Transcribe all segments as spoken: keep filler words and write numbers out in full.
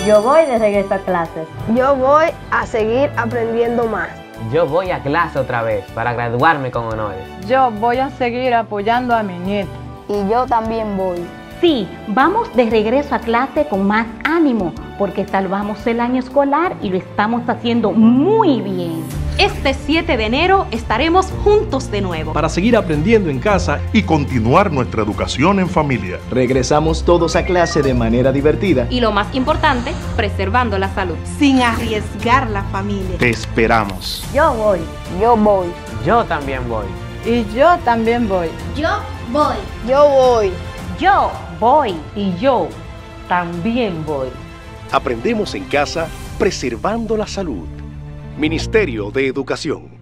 Yo voy de regreso a clases. Yo voy a seguir aprendiendo más. Yo voy a clase otra vez para graduarme con honores. Yo voy a seguir apoyando a mi nieto. Y yo también voy. Sí, vamos de regreso a clase con más ánimo, porque salvamos el año escolar y lo estamos haciendo muy bien. Este siete de enero estaremos juntos de nuevo. Para seguir aprendiendo en casa y continuar nuestra educación en familia. Regresamos todos a clase de manera divertida. Y lo más importante, preservando la salud. Sin arriesgar la familia. Te esperamos. Yo voy. Yo voy. Yo también voy. Y yo también voy. Yo voy. Yo voy. Yo voy. Y yo también voy. Aprendemos en casa, preservando la salud. Ministerio de Educación.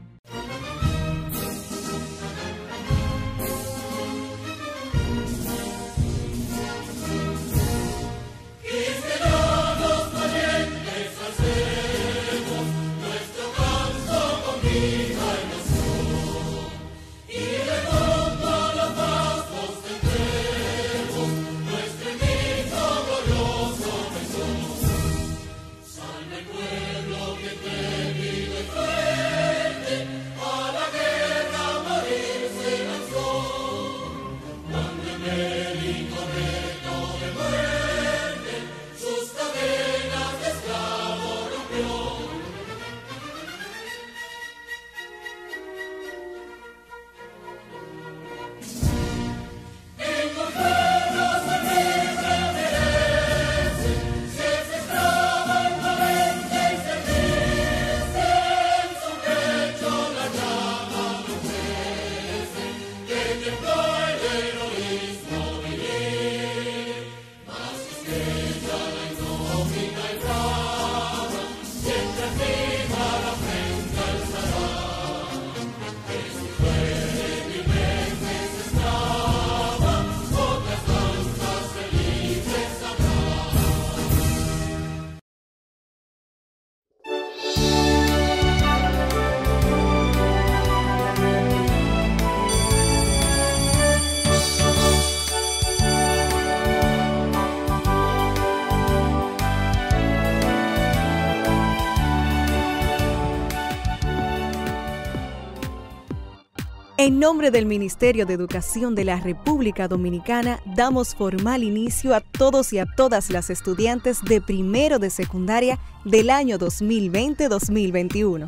En nombre del Ministerio de Educación de la República Dominicana, damos formal inicio a todos y a todas las estudiantes de primero de secundaria del año dos mil veinte dos mil veintiuno.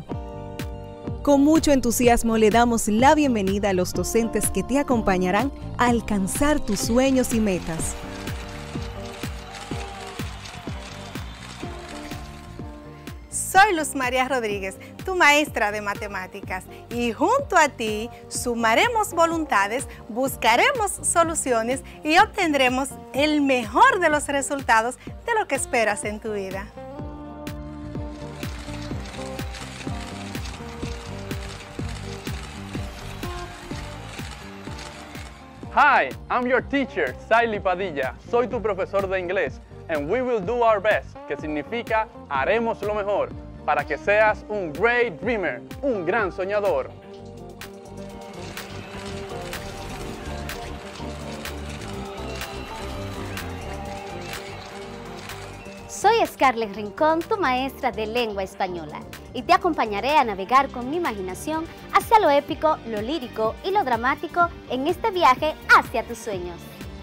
Con mucho entusiasmo le damos la bienvenida a los docentes que te acompañarán a alcanzar tus sueños y metas. Soy Luz María Rodríguez, tu maestra de matemáticas, y junto a ti sumaremos voluntades, buscaremos soluciones y obtendremos el mejor de los resultados de lo que esperas en tu vida. Hi, I'm your teacher, Saily Padilla. Soy tu profesor de inglés. And we will do our best, que significa haremos lo mejor, para que seas un great dreamer, un gran soñador. Soy Scarlett Rincón, tu maestra de lengua española, y te acompañaré a navegar con mi imaginación hacia lo épico, lo lírico y lo dramático en este viaje hacia tus sueños.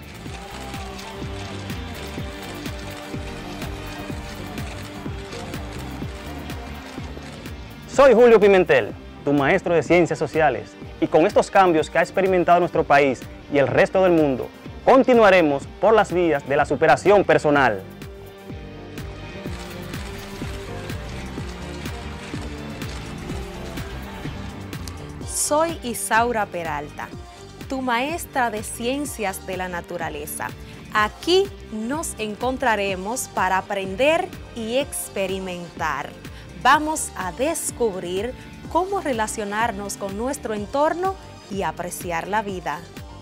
Soy Julio Pimentel, tu maestro de Ciencias Sociales, y con estos cambios que ha experimentado nuestro país y el resto del mundo, continuaremos por las vías de la superación personal. Soy Isaura Peralta, tu maestra de Ciencias de la Naturaleza. Aquí nos encontraremos para aprender y experimentar. Vamos a descubrir cómo relacionarnos con nuestro entorno y apreciar la vida.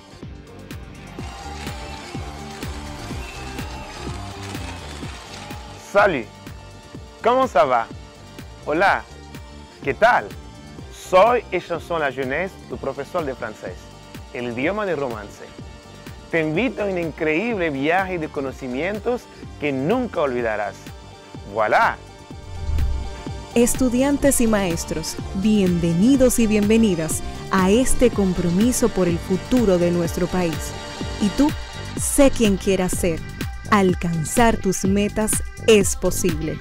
Salut, ¿cómo ça va? Hola, ¿qué tal? Soy et chanson la jeunesse, tu profesor de francés, el idioma de romance. Te invito a un increíble viaje de conocimientos que nunca olvidarás. ¡Voilá! Estudiantes y maestros, bienvenidos y bienvenidas a este compromiso por el futuro de nuestro país. Y tú, sé quien quieras ser. Alcanzar tus metas es posible.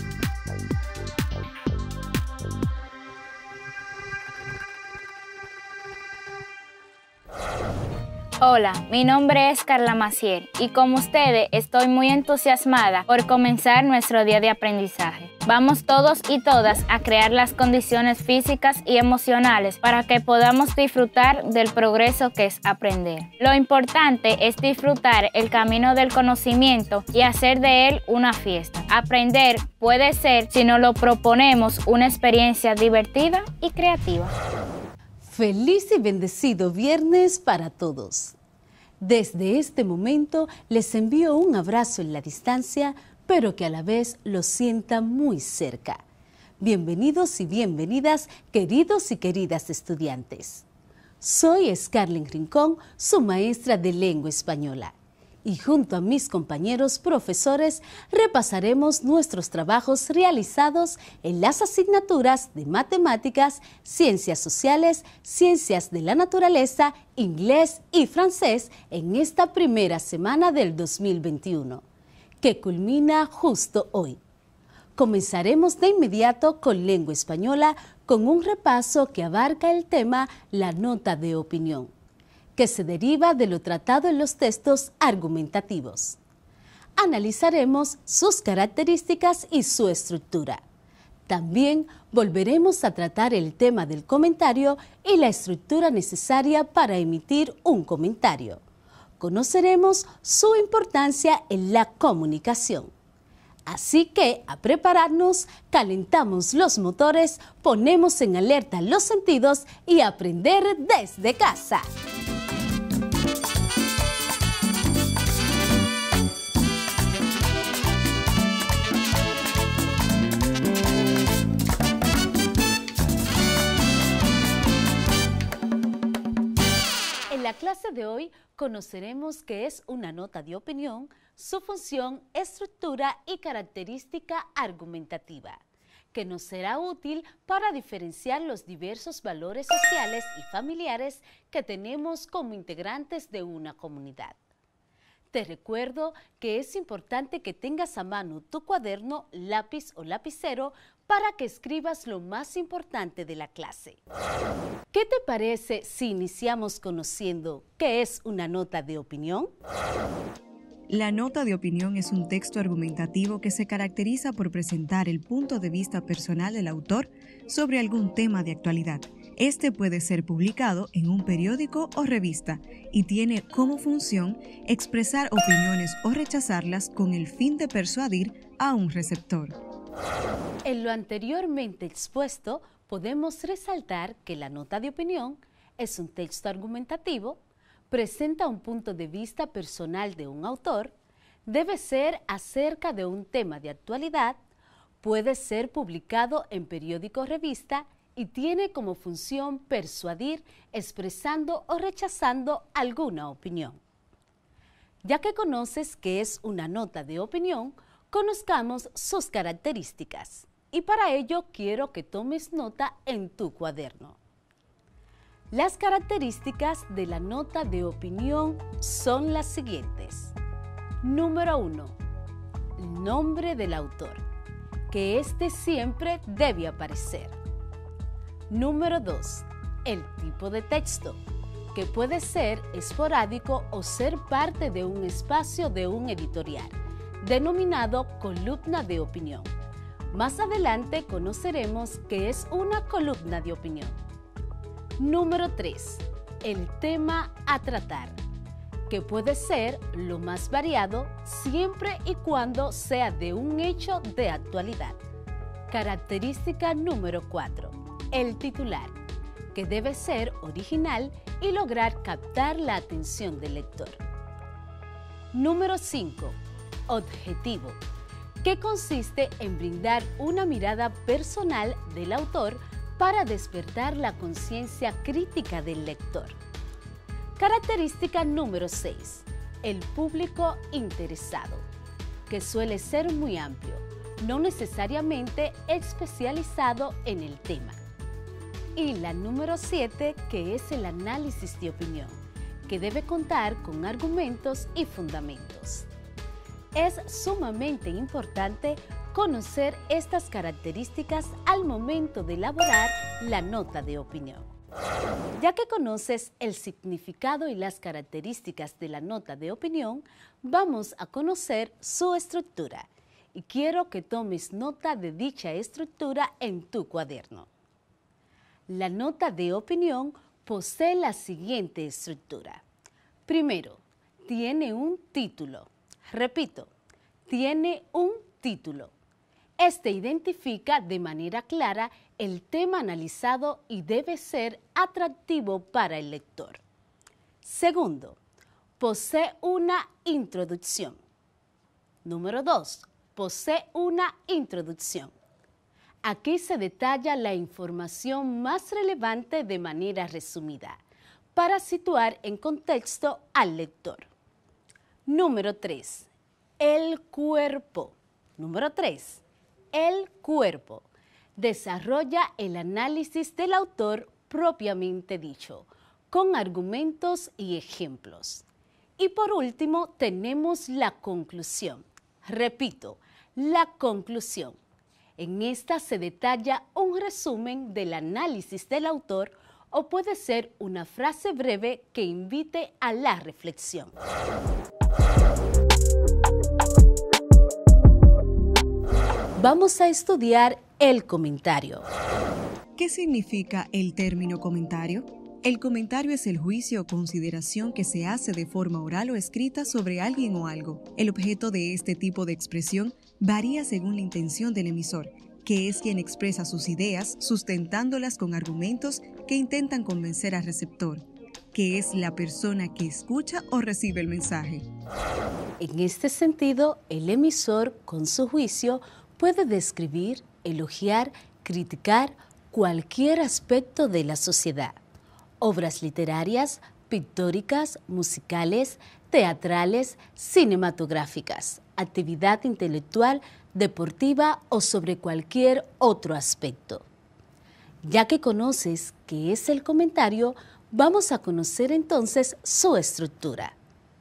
Hola, mi nombre es Carla Macier y como ustedes estoy muy entusiasmada por comenzar nuestro día de aprendizaje. Vamos todos y todas a crear las condiciones físicas y emocionales para que podamos disfrutar del progreso que es aprender. Lo importante es disfrutar el camino del conocimiento y hacer de él una fiesta. Aprender puede ser, si nos lo proponemos, una experiencia divertida y creativa. Feliz y bendecido viernes para todos. Desde este momento les envío un abrazo en la distancia, pero que a la vez lo sienta muy cerca. Bienvenidos y bienvenidas, queridos y queridas estudiantes. Soy Scarlett Rincón, su maestra de lengua española. Y junto a mis compañeros profesores repasaremos nuestros trabajos realizados en las asignaturas de matemáticas, ciencias sociales, ciencias de la naturaleza, inglés y francés en esta primera semana del dos mil veintiuno, que culmina justo hoy. Comenzaremos de inmediato con lengua española con un repaso que abarca el tema la nota de opinión, que se deriva de lo tratado en los textos argumentativos. Analizaremos sus características y su estructura. También volveremos a tratar el tema del comentario y la estructura necesaria para emitir un comentario. Conoceremos su importancia en la comunicación. Así que a prepararnos, calentamos los motores, ponemos en alerta los sentidos y aprender desde casa. En la clase de hoy conoceremos qué es una nota de opinión, su función, estructura y característica argumentativa, que nos será útil para diferenciar los diversos valores sociales y familiares que tenemos como integrantes de una comunidad. Te recuerdo que es importante que tengas a mano tu cuaderno, lápiz o lapicero para que escribas lo más importante de la clase. ¿Qué te parece si iniciamos conociendo qué es una nota de opinión? La nota de opinión es un texto argumentativo que se caracteriza por presentar el punto de vista personal del autor sobre algún tema de actualidad. Este puede ser publicado en un periódico o revista y tiene como función expresar opiniones o rechazarlas con el fin de persuadir a un receptor. En lo anteriormente expuesto, podemos resaltar que la nota de opinión es un texto argumentativo, presenta un punto de vista personal de un autor, debe ser acerca de un tema de actualidad, puede ser publicado en periódico o revista y tiene como función persuadir, expresando o rechazando alguna opinión. Ya que conoces qué es una nota de opinión, conozcamos sus características. Y para ello quiero que tomes nota en tu cuaderno. Las características de la nota de opinión son las siguientes. Número uno. Nombre del autor, que este siempre debe aparecer. Número dos. El tipo de texto, que puede ser esporádico o ser parte de un espacio de un editorial, denominado columna de opinión. Más adelante conoceremos qué es una columna de opinión. Número tres. El tema a tratar, que puede ser lo más variado siempre y cuando sea de un hecho de actualidad. Característica número cuatro. El titular, que debe ser original y lograr captar la atención del lector. Número cinco. Objetivo, que consiste en brindar una mirada personal del autor para despertar la conciencia crítica del lector. Característica número seis. El público interesado, que suele ser muy amplio, no necesariamente especializado en el tema. Y la número siete, que es el análisis de opinión, que debe contar con argumentos y fundamentos. Es sumamente importante conocer estas características al momento de elaborar la nota de opinión. Ya que conoces el significado y las características de la nota de opinión, vamos a conocer su estructura. Y quiero que tomes nota de dicha estructura en tu cuaderno. La nota de opinión posee la siguiente estructura. Primero, tiene un título. Repito, tiene un título. Este identifica de manera clara el tema analizado y debe ser atractivo para el lector. Segundo, posee una introducción. Número dos, posee una introducción. Aquí se detalla la información más relevante de manera resumida, para situar en contexto al lector. Número tres, el cuerpo. Número tres, el cuerpo. Desarrolla el análisis del autor propiamente dicho, con argumentos y ejemplos. Y por último, tenemos la conclusión. Repito, la conclusión. En esta se detalla un resumen del análisis del autor o puede ser una frase breve que invite a la reflexión. Vamos a estudiar el comentario. ¿Qué significa el término comentario? El comentario es el juicio o consideración que se hace de forma oral o escrita sobre alguien o algo. El objeto de este tipo de expresión varía según la intención del emisor, que es quien expresa sus ideas sustentándolas con argumentos que intentan convencer al receptor, que es la persona que escucha o recibe el mensaje. En este sentido, el emisor, con su juicio, puede describir, elogiar, criticar cualquier aspecto de la sociedad. Obras literarias, pictóricas, musicales, teatrales, cinematográficas, actividad intelectual, deportiva o sobre cualquier otro aspecto. Ya que conoces qué es el comentario, vamos a conocer entonces su estructura.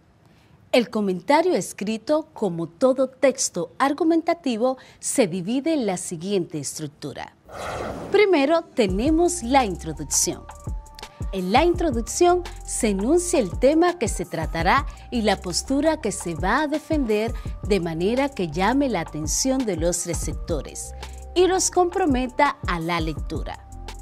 El comentario escrito, como todo texto argumentativo, se divide en la siguiente estructura. Primero tenemos la introducción. En la introducción se enuncia el tema que se tratará y la postura que se va a defender de manera que llame la atención de los receptores y los comprometa a la lectura.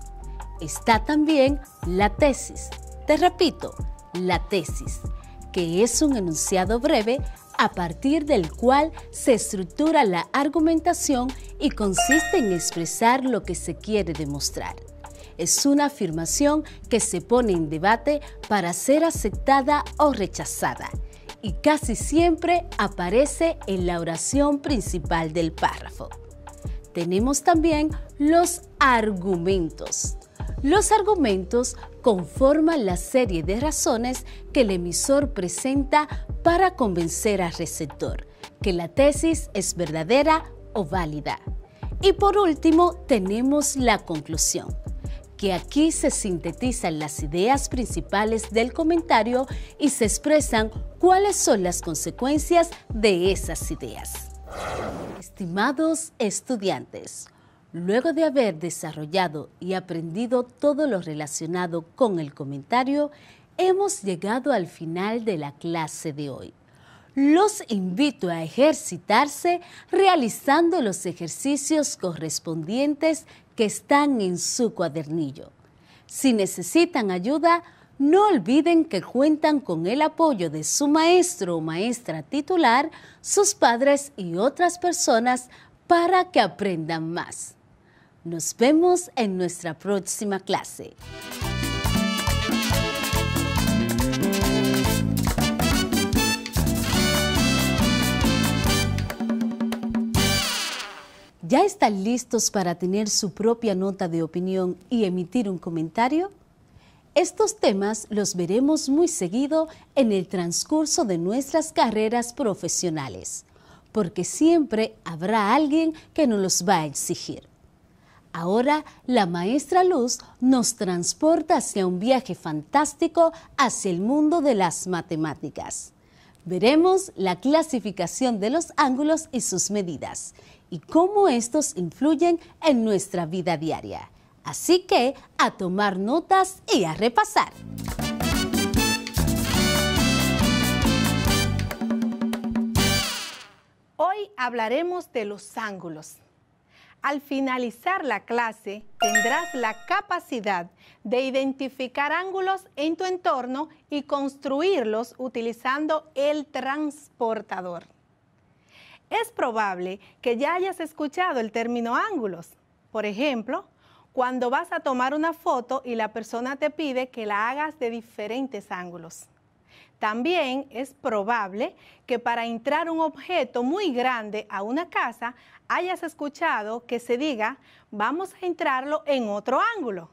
Está también la tesis. Te repito, la tesis, que es un enunciado breve a partir del cual se estructura la argumentación y consiste en expresar lo que se quiere demostrar. Es una afirmación que se pone en debate para ser aceptada o rechazada y casi siempre aparece en la oración principal del párrafo. Tenemos también los argumentos. Los argumentos conforman la serie de razones que el emisor presenta para convencer al receptor que la tesis es verdadera o válida. Y por último tenemos la conclusión, que aquí se sintetizan las ideas principales del comentario y se expresan cuáles son las consecuencias de esas ideas. Estimados estudiantes, luego de haber desarrollado y aprendido todo lo relacionado con el comentario, hemos llegado al final de la clase de hoy. Los invito a ejercitarse realizando los ejercicios correspondientes que están en su cuadernillo. Si necesitan ayuda, no olviden que cuentan con el apoyo de su maestro o maestra titular, sus padres y otras personas para que aprendan más. Nos vemos en nuestra próxima clase. ¿Ya están listos para tener su propia nota de opinión y emitir un comentario? Estos temas los veremos muy seguido en el transcurso de nuestras carreras profesionales, porque siempre habrá alguien que nos los va a exigir. Ahora, la maestra Luz nos transporta hacia un viaje fantástico hacia el mundo de las matemáticas. Veremos la clasificación de los ángulos y sus medidas, y cómo estos influyen en nuestra vida diaria. Así que, a tomar notas y a repasar. Hoy hablaremos de los ángulos. Al finalizar la clase, tendrás la capacidad de identificar ángulos en tu entorno y construirlos utilizando el transportador. Es probable que ya hayas escuchado el término ángulos. Por ejemplo, cuando vas a tomar una foto y la persona te pide que la hagas de diferentes ángulos. También es probable que para entrar un objeto muy grande a una casa hayas escuchado que se diga, vamos a entrarlo en otro ángulo.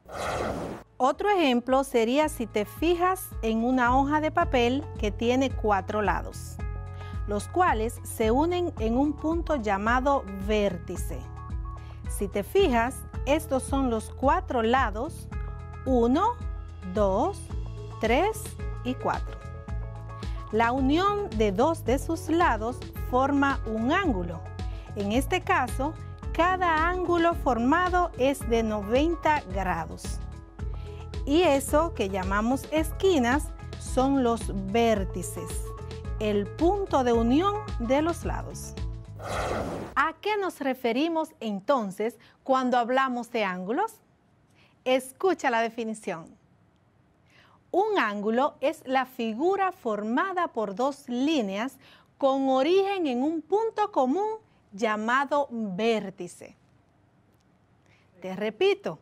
Otro ejemplo sería si te fijas en una hoja de papel que tiene cuatro lados, los cuales se unen en un punto llamado vértice. Si te fijas, estos son los cuatro lados, uno, dos, tres y cuatro. La unión de dos de sus lados forma un ángulo. En este caso, cada ángulo formado es de noventa grados. Y eso que llamamos esquinas son los vértices, el punto de unión de los lados. ¿A qué nos referimos entonces cuando hablamos de ángulos? Escucha la definición. Un ángulo es la figura formada por dos líneas con origen en un punto común llamado vértice. Te repito,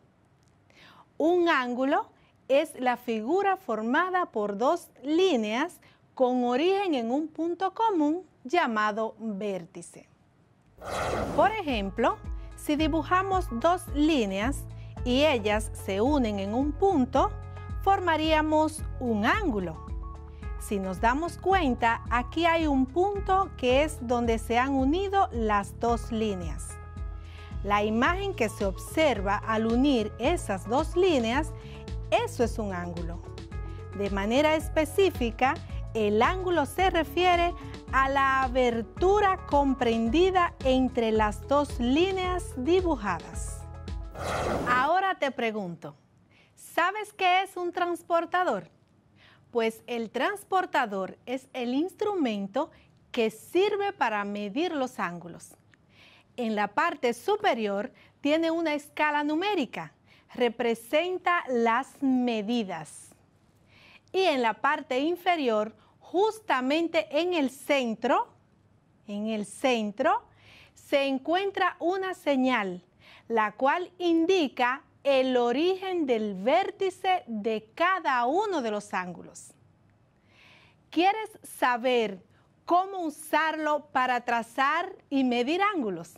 un ángulo es la figura formada por dos líneas con origen en un punto común llamado vértice. Por ejemplo, si dibujamos dos líneas y ellas se unen en un punto, formaríamos un ángulo. Si nos damos cuenta, aquí hay un punto que es donde se han unido las dos líneas. La imagen que se observa al unir esas dos líneas, eso es un ángulo. De manera específica, el ángulo se refiere a la abertura comprendida entre las dos líneas dibujadas. Ahora te pregunto, ¿sabes qué es un transportador? Pues el transportador es el instrumento que sirve para medir los ángulos. En la parte superior tiene una escala numérica, representa las medidas. Y en la parte inferior, justamente en el centro, en el centro, se encuentra una señal, la cual indica el origen del vértice de cada uno de los ángulos. ¿Quieres saber cómo usarlo para trazar y medir ángulos?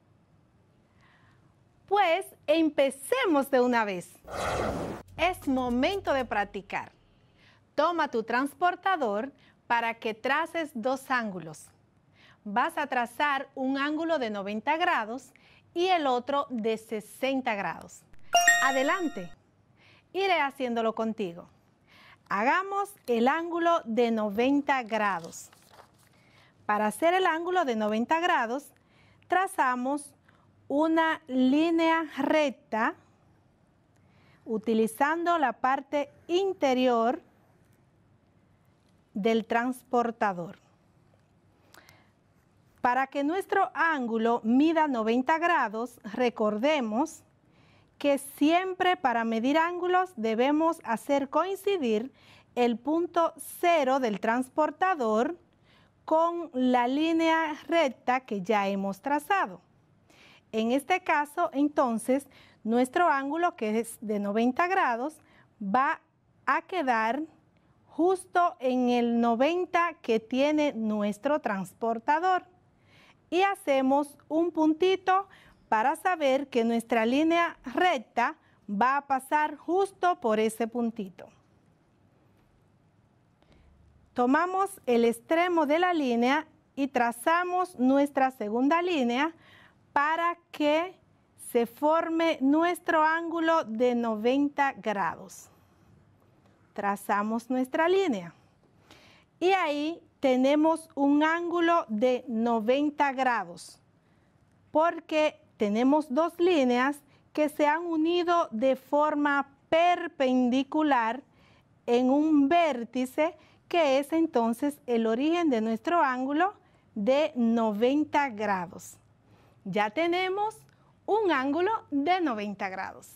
Pues empecemos de una vez. Es momento de practicar. Toma tu transportador para que traces dos ángulos. Vas a trazar un ángulo de noventa grados y el otro de sesenta grados. Adelante, iré haciéndolo contigo. Hagamos el ángulo de noventa grados. Para hacer el ángulo de noventa grados, trazamos una línea recta utilizando la parte interior del transportador. Para que nuestro ángulo mida noventa grados, recordemos que siempre para medir ángulos debemos hacer coincidir el punto cero del transportador con la línea recta que ya hemos trazado. En este caso, entonces, nuestro ángulo, que es de noventa grados, va a quedar justo en el noventa que tiene nuestro transportador. Y hacemos un puntito para saber que nuestra línea recta va a pasar justo por ese puntito. Tomamos el extremo de la línea y trazamos nuestra segunda línea para que se forme nuestro ángulo de noventa grados. Trazamos nuestra línea y ahí tenemos un ángulo de noventa grados porque tenemos dos líneas que se han unido de forma perpendicular en un vértice que es entonces el origen de nuestro ángulo de noventa grados. Ya tenemos un ángulo de noventa grados.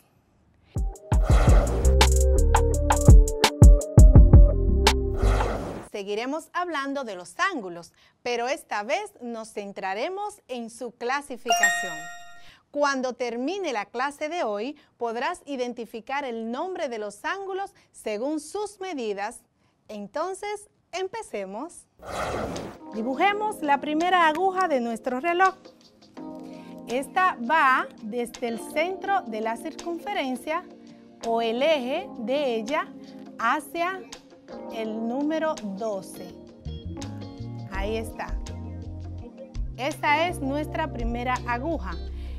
Seguiremos hablando de los ángulos, pero esta vez nos centraremos en su clasificación. Cuando termine la clase de hoy, podrás identificar el nombre de los ángulos según sus medidas. Entonces, empecemos. Dibujemos la primera aguja de nuestro reloj. Esta va desde el centro de la circunferencia o el eje de ella hacia el número doce. Ahí está. Esta es nuestra primera aguja.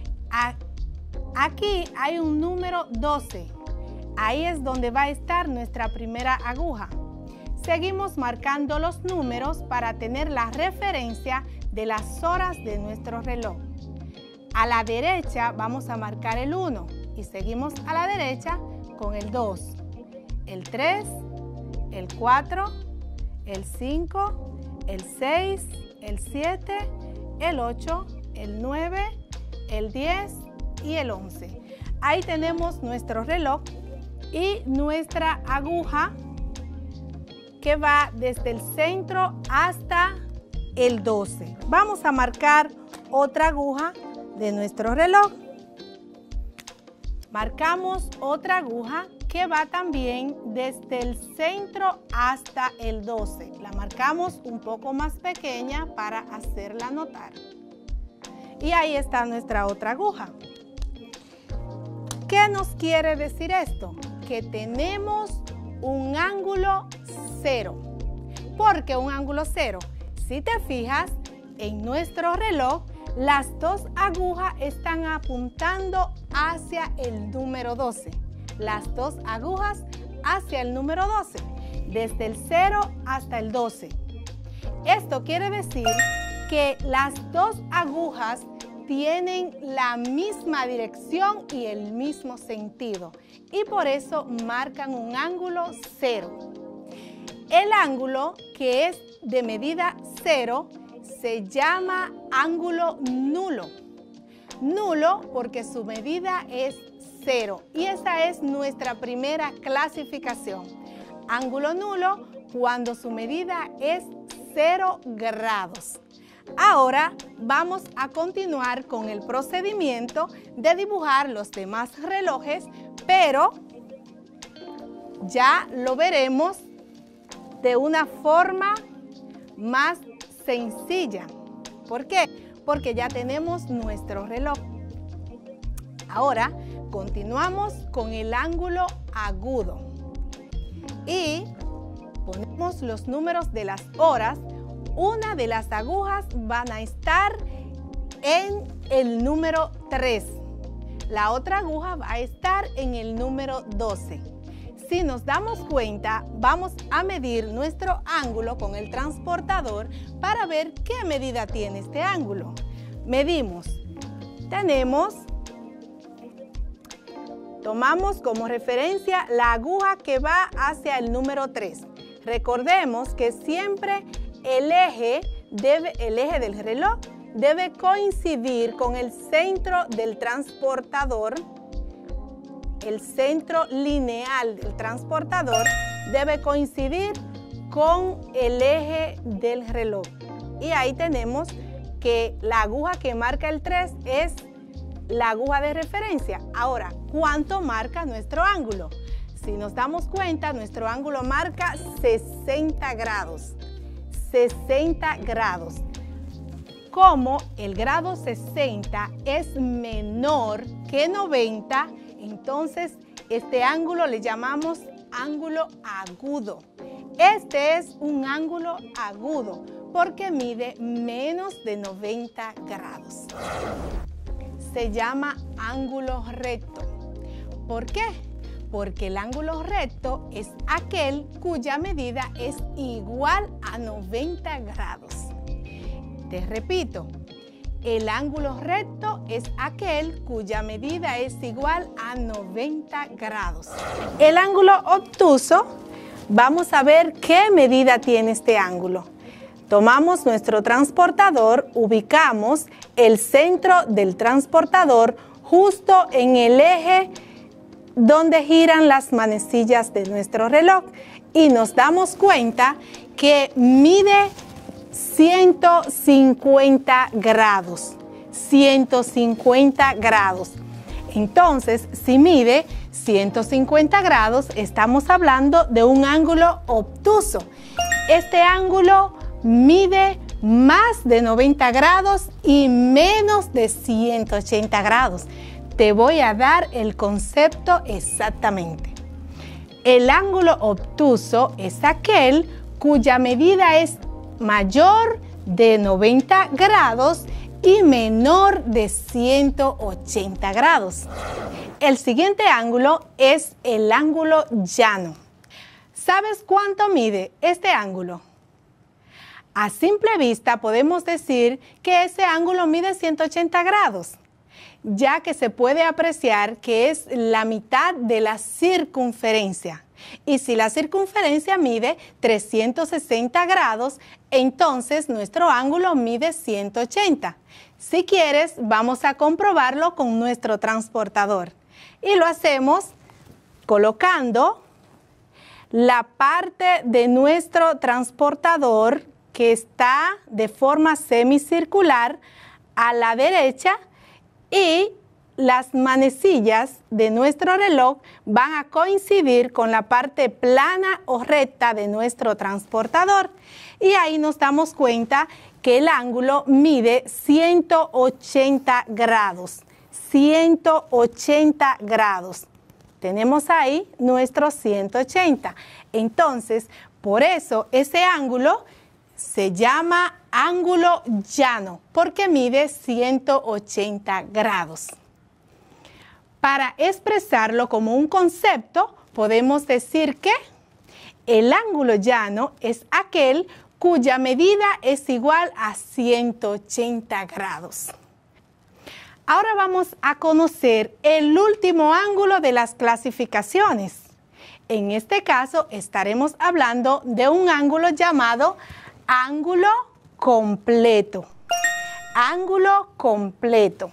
Aquí hay un número doce. Ahí es donde va a estar nuestra primera aguja. Seguimos marcando los números para tener la referencia de las horas de nuestro reloj. A la derecha vamos a marcar el uno y seguimos a la derecha con el dos, el tres, el cuatro, el cinco, el seis, el siete, el ocho, el nueve, el diez y el once. Ahí tenemos nuestro reloj y nuestra aguja que va desde el centro hasta el doce. Vamos a marcar otra aguja de nuestro reloj. Marcamos otra aguja que va también desde el centro hasta el doce. La marcamos un poco más pequeña para hacerla notar. Y ahí está nuestra otra aguja. ¿Qué nos quiere decir esto? Que tenemos un ángulo cero. ¿Por qué un ángulo cero? Si te fijas, en nuestro reloj, las dos agujas están apuntando hacia el número doce. Las dos agujas hacia el número doce, desde el cero hasta el doce. Esto quiere decir que las dos agujas tienen la misma dirección y el mismo sentido y por eso marcan un ángulo cero. El ángulo que es de medida cero se llama ángulo nulo. Nulo porque su medida es cero y esa es nuestra primera clasificación. Ángulo nulo cuando su medida es cero grados. Ahora vamos a continuar con el procedimiento de dibujar los demás relojes, pero ya lo veremos de una forma más sencilla. ¿Por qué? Porque ya tenemos nuestro reloj. Ahora continuamos con el ángulo agudo y ponemos los números de las horas. Una de las agujas van a estar en el número tres. La otra aguja va a estar en el número doce. Si nos damos cuenta, vamos a medir nuestro ángulo con el transportador para ver qué medida tiene este ángulo. Medimos. Tenemos, tomamos como referencia la aguja que va hacia el número tres. Recordemos que siempre el eje, debe, el eje del reloj debe coincidir con el centro del transportador. El centro lineal del transportador debe coincidir con el eje del reloj. Y ahí tenemos que la aguja que marca el tres es la aguja de referencia. Ahora, ¿cuánto marca nuestro ángulo? Si nos damos cuenta, nuestro ángulo marca sesenta grados. sesenta grados. como el grado sesenta es menor que noventa, entonces este ángulo le llamamos ángulo agudo. Este es un ángulo agudo porque mide menos de noventa grados. Se llama ángulo recto. ¿Por qué? Porque el ángulo recto es aquel cuya medida es igual a noventa grados. Te repito, el ángulo recto es aquel cuya medida es igual a noventa grados. El ángulo obtuso, vamos a ver qué medida tiene este ángulo. Tomamos nuestro transportador, ubicamos el centro del transportador justo en el eje donde giran las manecillas de nuestro reloj y nos damos cuenta que mide ciento cincuenta grados. ciento cincuenta grados. Entonces, si mide ciento cincuenta grados, estamos hablando de un ángulo obtuso. Este ángulo mide más de noventa grados y menos de ciento ochenta grados. Te voy a dar el concepto exactamente. El ángulo obtuso es aquel cuya medida es mayor de noventa grados y menor de ciento ochenta grados. El siguiente ángulo es el ángulo llano. ¿Sabes cuánto mide este ángulo? A simple vista podemos decir que ese ángulo mide ciento ochenta grados, ya que se puede apreciar que es la mitad de la circunferencia. Y si la circunferencia mide trescientos sesenta grados, entonces nuestro ángulo mide ciento ochenta. Si quieres, vamos a comprobarlo con nuestro transportador. Y lo hacemos colocando la parte de nuestro transportador que está de forma semicircular a la derecha y las manecillas de nuestro reloj van a coincidir con la parte plana o recta de nuestro transportador. Y ahí nos damos cuenta que el ángulo mide ciento ochenta grados. ciento ochenta grados. Tenemos ahí nuestro ciento ochenta. Entonces, por eso ese ángulo se llama ángulo llano, porque mide ciento ochenta grados. Para expresarlo como un concepto, podemos decir que el ángulo llano es aquel cuya medida es igual a ciento ochenta grados. Ahora vamos a conocer el último ángulo de las clasificaciones. En este caso estaremos hablando de un ángulo llamado ángulo completo. Ángulo completo.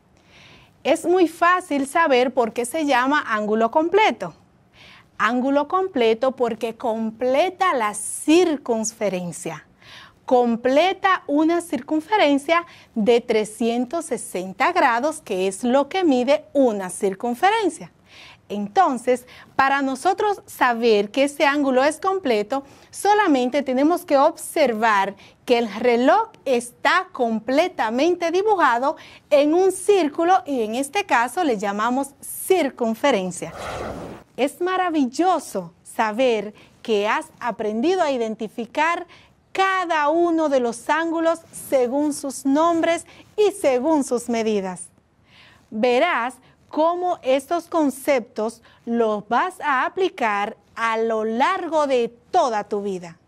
Es muy fácil saber por qué se llama ángulo completo. Ángulo completo porque completa la circunferencia. Completa una circunferencia de trescientos sesenta grados, que es lo que mide una circunferencia. Entonces, para nosotros saber que ese ángulo es completo, solamente tenemos que observar que el reloj está completamente dibujado en un círculo y en este caso le llamamos circunferencia. Es maravilloso saber que has aprendido a identificar cada uno de los ángulos según sus nombres y según sus medidas. Verás cómo estos conceptos los vas a aplicar a lo largo de toda tu vida.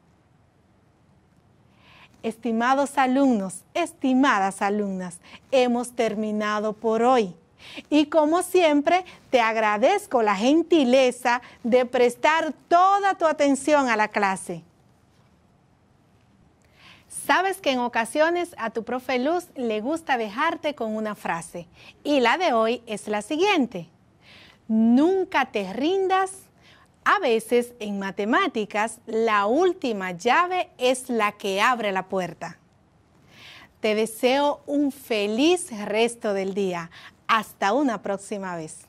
Estimados alumnos, estimadas alumnas, hemos terminado por hoy. Y como siempre, te agradezco la gentileza de prestar toda tu atención a la clase. Sabes que en ocasiones a tu profe Luz le gusta dejarte con una frase. Y la de hoy es la siguiente. Nunca te rindas. A veces en matemáticas la última llave es la que abre la puerta. Te deseo un feliz resto del día. Hasta una próxima vez.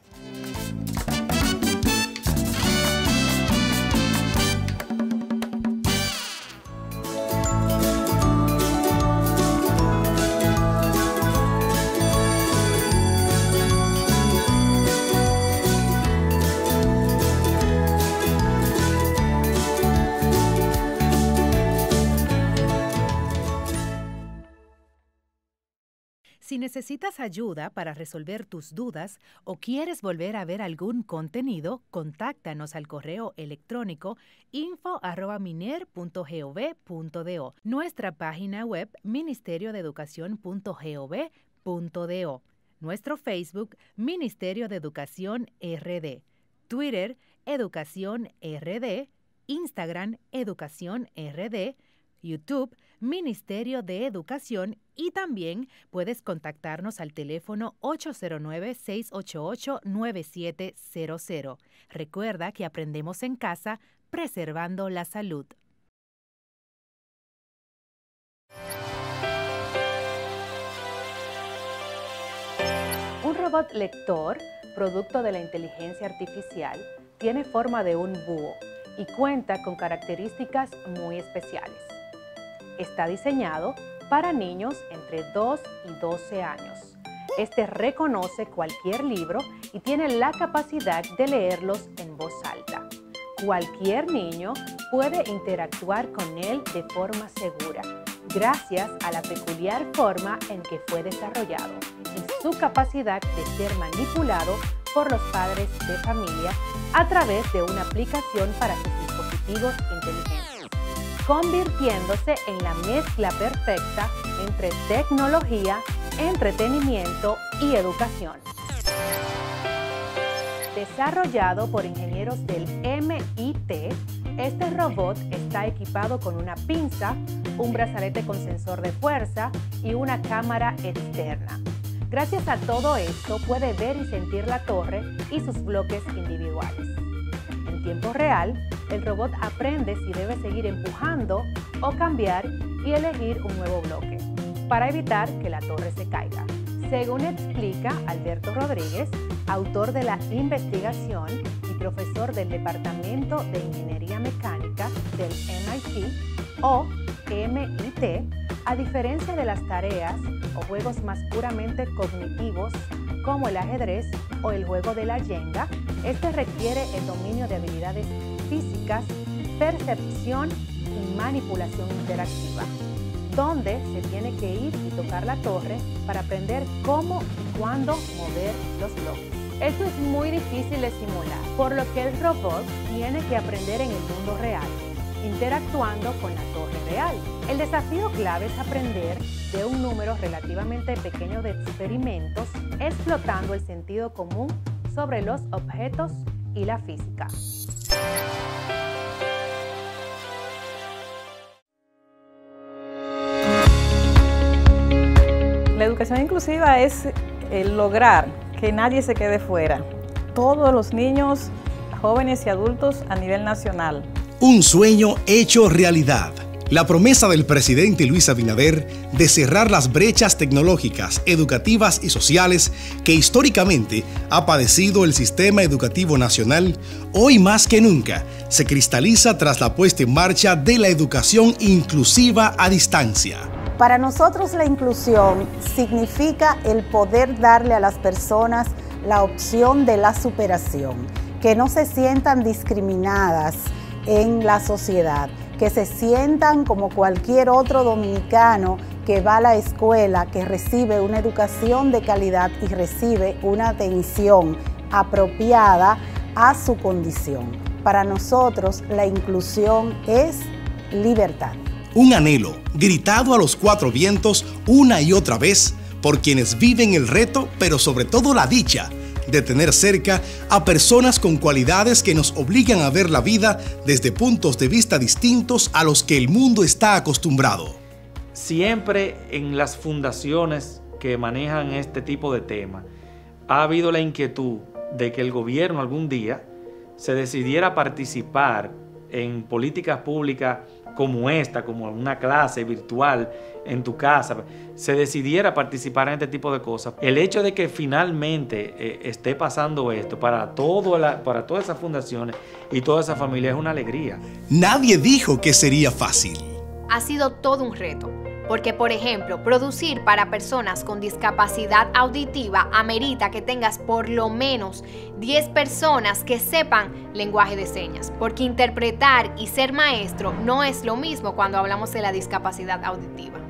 necesitas ayuda para resolver tus dudas o quieres volver a ver algún contenido, contáctanos al correo electrónico info arroba miner punto gov punto do, nuestra página web ministerio de educación punto gov punto do, nuestro Facebook Ministerio de Educación R D, Twitter Educación R D, Instagram Educación R D, YouTube Ministerio de Educación y también puedes contactarnos al teléfono ocho cero nueve, seis ocho ocho, nueve siete cero cero. Recuerda que aprendemos en casa preservando la salud. Un robot lector, producto de la inteligencia artificial, tiene forma de un búho y cuenta con características muy especiales. Está diseñado para niños entre dos y doce años. Este reconoce cualquier libro y tiene la capacidad de leerlos en voz alta. Cualquier niño puede interactuar con él de forma segura, gracias a la peculiar forma en que fue desarrollado y su capacidad de ser manipulado por los padres de familia a través de una aplicación para sus dispositivos inteligentes, convirtiéndose en la mezcla perfecta entre tecnología, entretenimiento y educación. Desarrollado por ingenieros del M I T, este robot está equipado con una pinza, un brazalete con sensor de fuerza y una cámara externa. Gracias a todo esto puede ver y sentir la torre y sus bloques individuales. En tiempo real, el robot aprende si debe seguir empujando o cambiar y elegir un nuevo bloque, para evitar que la torre se caiga. Según explica Alberto Rodríguez, autor de la investigación y profesor del Departamento de Ingeniería Mecánica del M I T o M I T, a diferencia de las tareas o juegos más puramente cognitivos como el ajedrez o el juego de la yenga, este requiere el dominio de habilidades físicas, percepción y manipulación interactiva, donde se tiene que ir y tocar la torre para aprender cómo y cuándo mover los bloques. Esto es muy difícil de simular, por lo que el robot tiene que aprender en el mundo real, interactuando con la torre real. El desafío clave es aprender de un número relativamente pequeño de experimentos, explotando el sentido común sobre los objetos y la física. La educación inclusiva es el lograr que nadie se quede fuera. Todos los niños, jóvenes y adultos a nivel nacional. Un sueño hecho realidad. La promesa del presidente Luis Abinader de cerrar las brechas tecnológicas, educativas y sociales que históricamente ha padecido el sistema educativo nacional, hoy más que nunca se cristaliza tras la puesta en marcha de la educación inclusiva a distancia. Para nosotros la inclusión significa el poder darle a las personas la opción de la superación, que no se sientan discriminadas en la sociedad, que se sientan como cualquier otro dominicano que va a la escuela, que recibe una educación de calidad y recibe una atención apropiada a su condición. Para nosotros la inclusión es libertad. Un anhelo gritado a los cuatro vientos una y otra vez por quienes viven el reto, pero sobre todo la dicha de tener cerca a personas con cualidades que nos obligan a ver la vida desde puntos de vista distintos a los que el mundo está acostumbrado. Siempre en las fundaciones que manejan este tipo de temas ha habido la inquietud de que el gobierno algún día se decidiera participar en políticas públicas como esta, como una clase virtual en tu casa, se decidiera participar en este tipo de cosas. El hecho de que finalmente eh, esté pasando esto para, todo la, para todas esas fundaciones y toda esa familia es una alegría. Nadie dijo que sería fácil. Ha sido todo un reto, porque por ejemplo, producir para personas con discapacidad auditiva amerita que tengas por lo menos diez personas que sepan lenguaje de señas, porque interpretar y ser maestro no es lo mismo cuando hablamos de la discapacidad auditiva.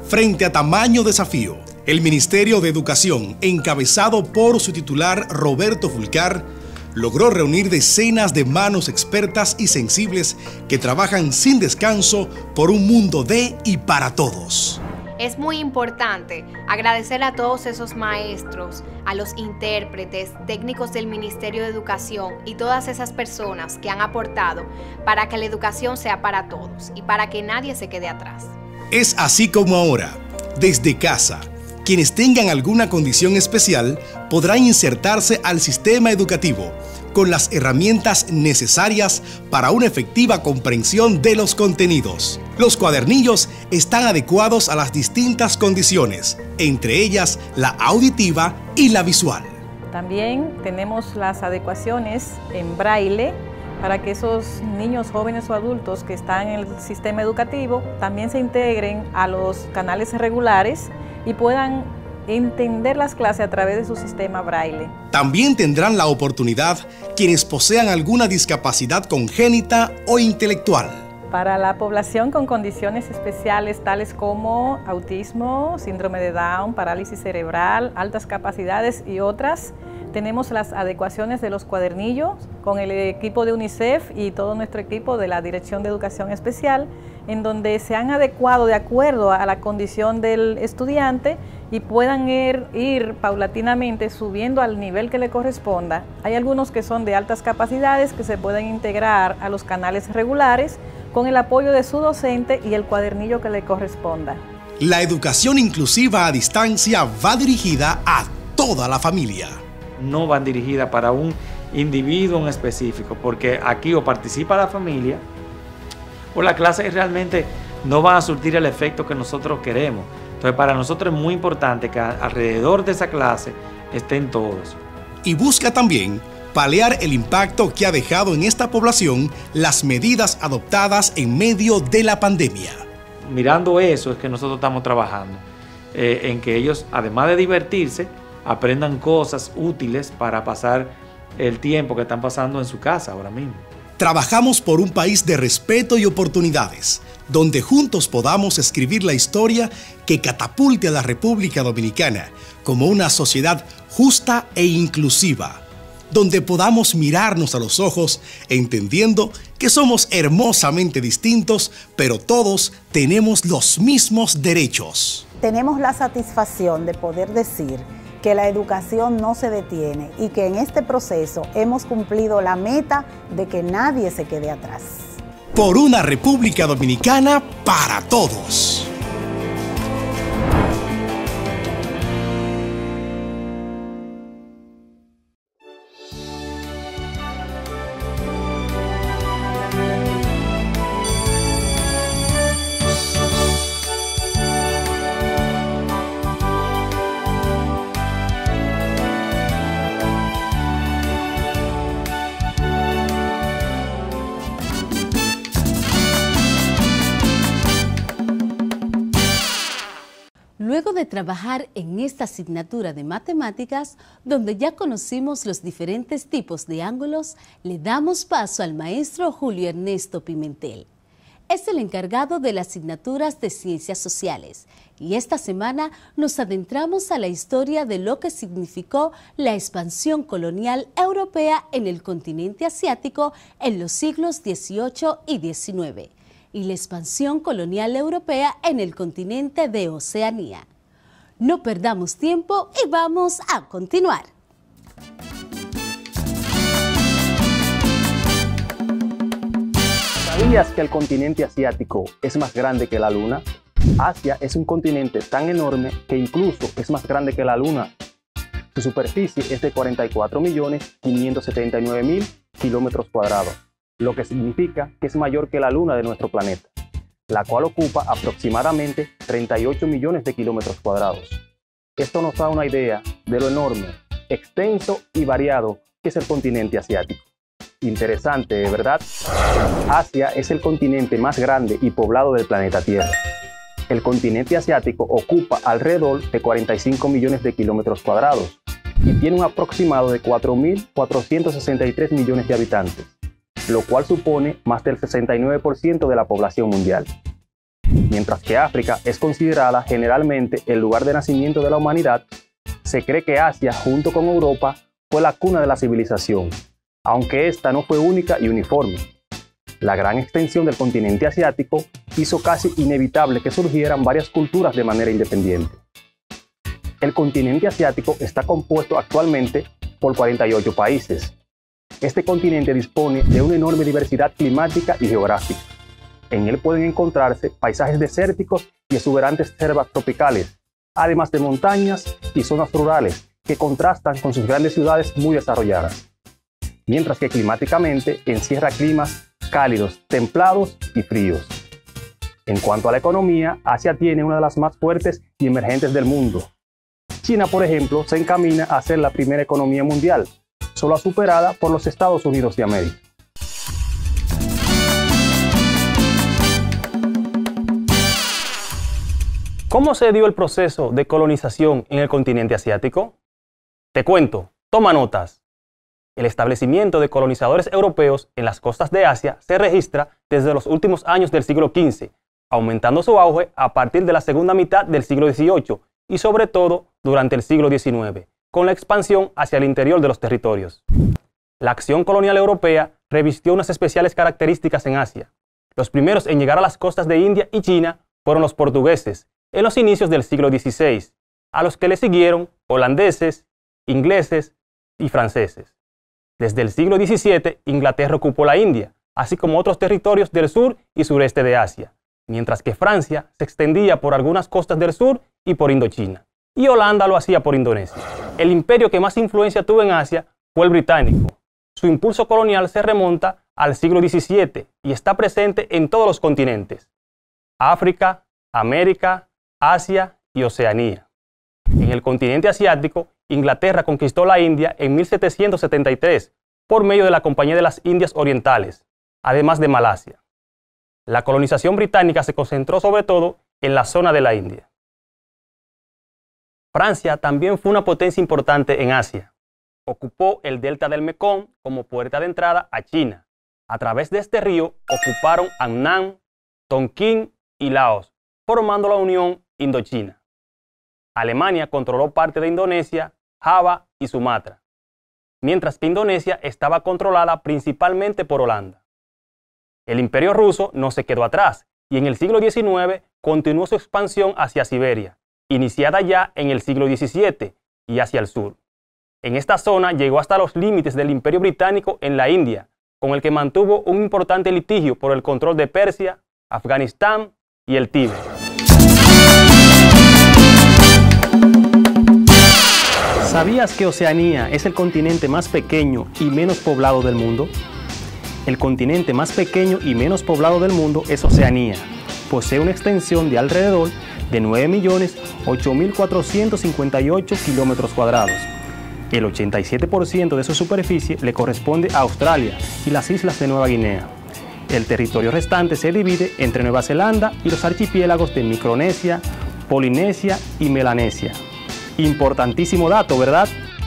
Frente a tamaño desafío, el Ministerio de Educación, encabezado por su titular Roberto Fulcar, logró reunir decenas de manos expertas y sensibles que trabajan sin descanso por un mundo de y para todos. Es muy importante agradecer a todos esos maestros, a los intérpretes, técnicos del Ministerio de Educación y todas esas personas que han aportado para que la educación sea para todos y para que nadie se quede atrás. Es así como ahora, desde casa, quienes tengan alguna condición especial podrán insertarse al sistema educativo con las herramientas necesarias para una efectiva comprensión de los contenidos. Los cuadernillos están adecuados a las distintas condiciones, entre ellas la auditiva y la visual. También tenemos las adecuaciones en braille para que esos niños, jóvenes o adultos que están en el sistema educativo también se integren a los canales regulares y puedan entender las clases a través de su sistema braille. También tendrán la oportunidad quienes posean alguna discapacidad congénita o intelectual. Para la población con condiciones especiales tales como autismo, síndrome de Down, parálisis cerebral, altas capacidades y otras, tenemos las adecuaciones de los cuadernillos con el equipo de UNICEF y todo nuestro equipo de la Dirección de Educación Especial, en donde se han adecuado de acuerdo a la condición del estudiante y puedan ir, ir paulatinamente subiendo al nivel que le corresponda. Hay algunos que son de altas capacidades que se pueden integrar a los canales regulares con el apoyo de su docente y el cuadernillo que le corresponda. La educación inclusiva a distancia va dirigida a toda la familia. No van dirigidas para un individuo en específico, porque aquí o participa la familia o la clase realmente no va a surtir el efecto que nosotros queremos. Entonces, para nosotros es muy importante que alrededor de esa clase estén todos. Y busca también paliar el impacto que ha dejado en esta población las medidas adoptadas en medio de la pandemia. Mirando eso es que nosotros estamos trabajando, eh, en que ellos, además de divertirse, aprendan cosas útiles para pasar el tiempo que están pasando en su casa ahora mismo. Trabajamos por un país de respeto y oportunidades, donde juntos podamos escribir la historia que catapulte a la República Dominicana como una sociedad justa e inclusiva, donde podamos mirarnos a los ojos entendiendo que somos hermosamente distintos, pero todos tenemos los mismos derechos. Tenemos la satisfacción de poder decir que la educación no se detiene y que en este proceso hemos cumplido la meta de que nadie se quede atrás. Por una República Dominicana para todos. Luego de trabajar en esta asignatura de matemáticas, donde ya conocimos los diferentes tipos de ángulos, le damos paso al maestro Julio Ernesto Pimentel. Es el encargado de las asignaturas de Ciencias Sociales y esta semana nos adentramos a la historia de lo que significó la expansión colonial europea en el continente asiático en los siglos dieciocho y diecinueve. Y la expansión colonial europea en el continente de Oceanía. No perdamos tiempo y vamos a continuar. ¿Sabías que el continente asiático es más grande que la Luna? Asia es un continente tan enorme que incluso es más grande que la Luna. Su superficie es de cuarenta y cuatro millones quinientos setenta y nueve mil kilómetros cuadrados. Lo que significa que es mayor que la Luna de nuestro planeta, la cual ocupa aproximadamente treinta y ocho millones de kilómetros cuadrados. Esto nos da una idea de lo enorme, extenso y variado que es el continente asiático. Interesante, ¿verdad? Asia es el continente más grande y poblado del planeta Tierra. El continente asiático ocupa alrededor de cuarenta y cinco millones de kilómetros cuadrados y tiene un aproximado de cuatro mil cuatrocientos sesenta y tres millones de habitantes, lo cual supone más del sesenta y nueve por ciento de la población mundial. Mientras que África es considerada generalmente el lugar de nacimiento de la humanidad, se cree que Asia, junto con Europa, fue la cuna de la civilización, aunque esta no fue única y uniforme. La gran extensión del continente asiático hizo casi inevitable que surgieran varias culturas de manera independiente. El continente asiático está compuesto actualmente por cuarenta y ocho países. Este continente dispone de una enorme diversidad climática y geográfica. En él pueden encontrarse paisajes desérticos y exuberantes selvas tropicales, además de montañas y zonas rurales que contrastan con sus grandes ciudades muy desarrolladas. Mientras que climáticamente encierra climas cálidos, templados y fríos. En cuanto a la economía, Asia tiene una de las más fuertes y emergentes del mundo. China, por ejemplo, se encamina a ser la primera economía mundial, solo superada por los Estados Unidos de América. ¿Cómo se dio el proceso de colonización en el continente asiático? Te cuento, toma notas. El establecimiento de colonizadores europeos en las costas de Asia se registra desde los últimos años del siglo quince, aumentando su auge a partir de la segunda mitad del siglo dieciocho y sobre todo durante el siglo diecinueve, con la expansión hacia el interior de los territorios. La acción colonial europea revistió unas especiales características en Asia. Los primeros en llegar a las costas de India y China fueron los portugueses, en los inicios del siglo dieciséis, a los que le siguieron holandeses, ingleses y franceses. Desde el siglo diecisiete, Inglaterra ocupó la India, así como otros territorios del sur y sureste de Asia, mientras que Francia se extendía por algunas costas del sur y por Indochina, y Holanda lo hacía por Indonesia. El imperio que más influencia tuvo en Asia fue el británico. Su impulso colonial se remonta al siglo diecisiete y está presente en todos los continentes: África, América, Asia y Oceanía. En el continente asiático, Inglaterra conquistó la India en mil setecientos setenta y tres por medio de la Compañía de las Indias Orientales, además de Malasia. La colonización británica se concentró sobre todo en la zona de la India. Francia también fue una potencia importante en Asia. Ocupó el delta del Mekong como puerta de entrada a China. A través de este río ocuparon Annam, Tonkin y Laos, formando la Unión Indochina. Alemania controló parte de Indonesia, Java y Sumatra, mientras que Indonesia estaba controlada principalmente por Holanda. El Imperio ruso no se quedó atrás y en el siglo diecinueve continuó su expansión hacia Siberia, iniciada ya en el siglo diecisiete y hacia el sur. En esta zona llegó hasta los límites del Imperio británico en la India, con el que mantuvo un importante litigio por el control de Persia, Afganistán y el Tíbet. ¿Sabías que Oceanía es el continente más pequeño y menos poblado del mundo? El continente más pequeño y menos poblado del mundo es Oceanía. Posee una extensión de alrededor de nueve millones ocho mil cuatrocientos cincuenta y ocho kilómetros cuadrados. El ochenta y siete por ciento de su superficie le corresponde a Australia y las islas de Nueva Guinea. El territorio restante se divide entre Nueva Zelanda y los archipiélagos de Micronesia, Polinesia y Melanesia. Importantísimo dato, ¿verdad?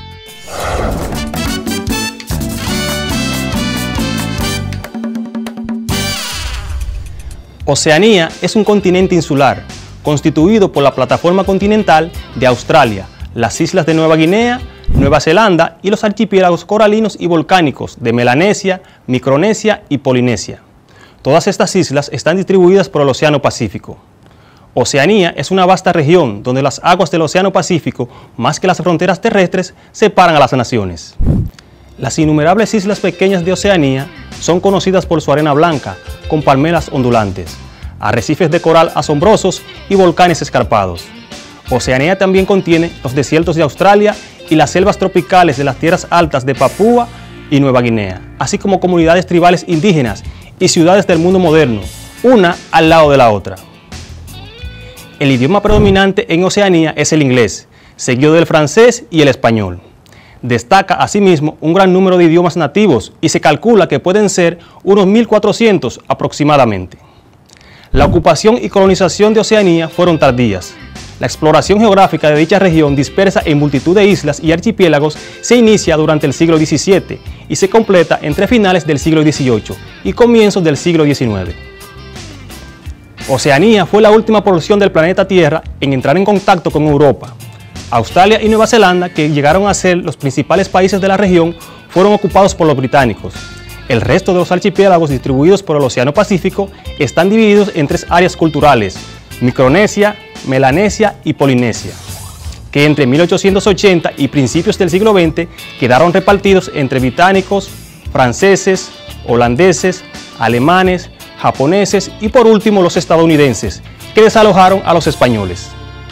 Oceanía es un continente insular, constituido por la plataforma continental de Australia, las islas de Nueva Guinea, Nueva Zelanda y los archipiélagos coralinos y volcánicos de Melanesia, Micronesia y Polinesia. Todas estas islas están distribuidas por el Océano Pacífico. Oceanía es una vasta región donde las aguas del Océano Pacífico, más que las fronteras terrestres, separan a las naciones. Las innumerables islas pequeñas de Oceanía son conocidas por su arena blanca, con palmeras ondulantes, arrecifes de coral asombrosos y volcanes escarpados. Oceanía también contiene los desiertos de Australia y las selvas tropicales de las tierras altas de Papúa y Nueva Guinea, así como comunidades tribales indígenas y ciudades del mundo moderno, una al lado de la otra. El idioma predominante en Oceanía es el inglés, seguido del francés y el español. Destaca asimismo un gran número de idiomas nativos y se calcula que pueden ser unos mil cuatrocientos aproximadamente. La ocupación y colonización de Oceanía fueron tardías. La exploración geográfica de dicha región, dispersa en multitud de islas y archipiélagos, se inicia durante el siglo diecisiete y se completa entre finales del siglo dieciocho y comienzos del siglo diecinueve. Oceanía fue la última porción del planeta Tierra en entrar en contacto con Europa. Australia y Nueva Zelanda, que llegaron a ser los principales países de la región, fueron ocupados por los británicos. El resto de los archipiélagos distribuidos por el Océano Pacífico están divididos en tres áreas culturales: Micronesia, Melanesia y Polinesia, que entre mil ochocientos ochenta y principios del siglo veinte quedaron repartidos entre británicos, franceses, holandeses, alemanes, japoneses y por último los estadounidenses, que desalojaron a los españoles.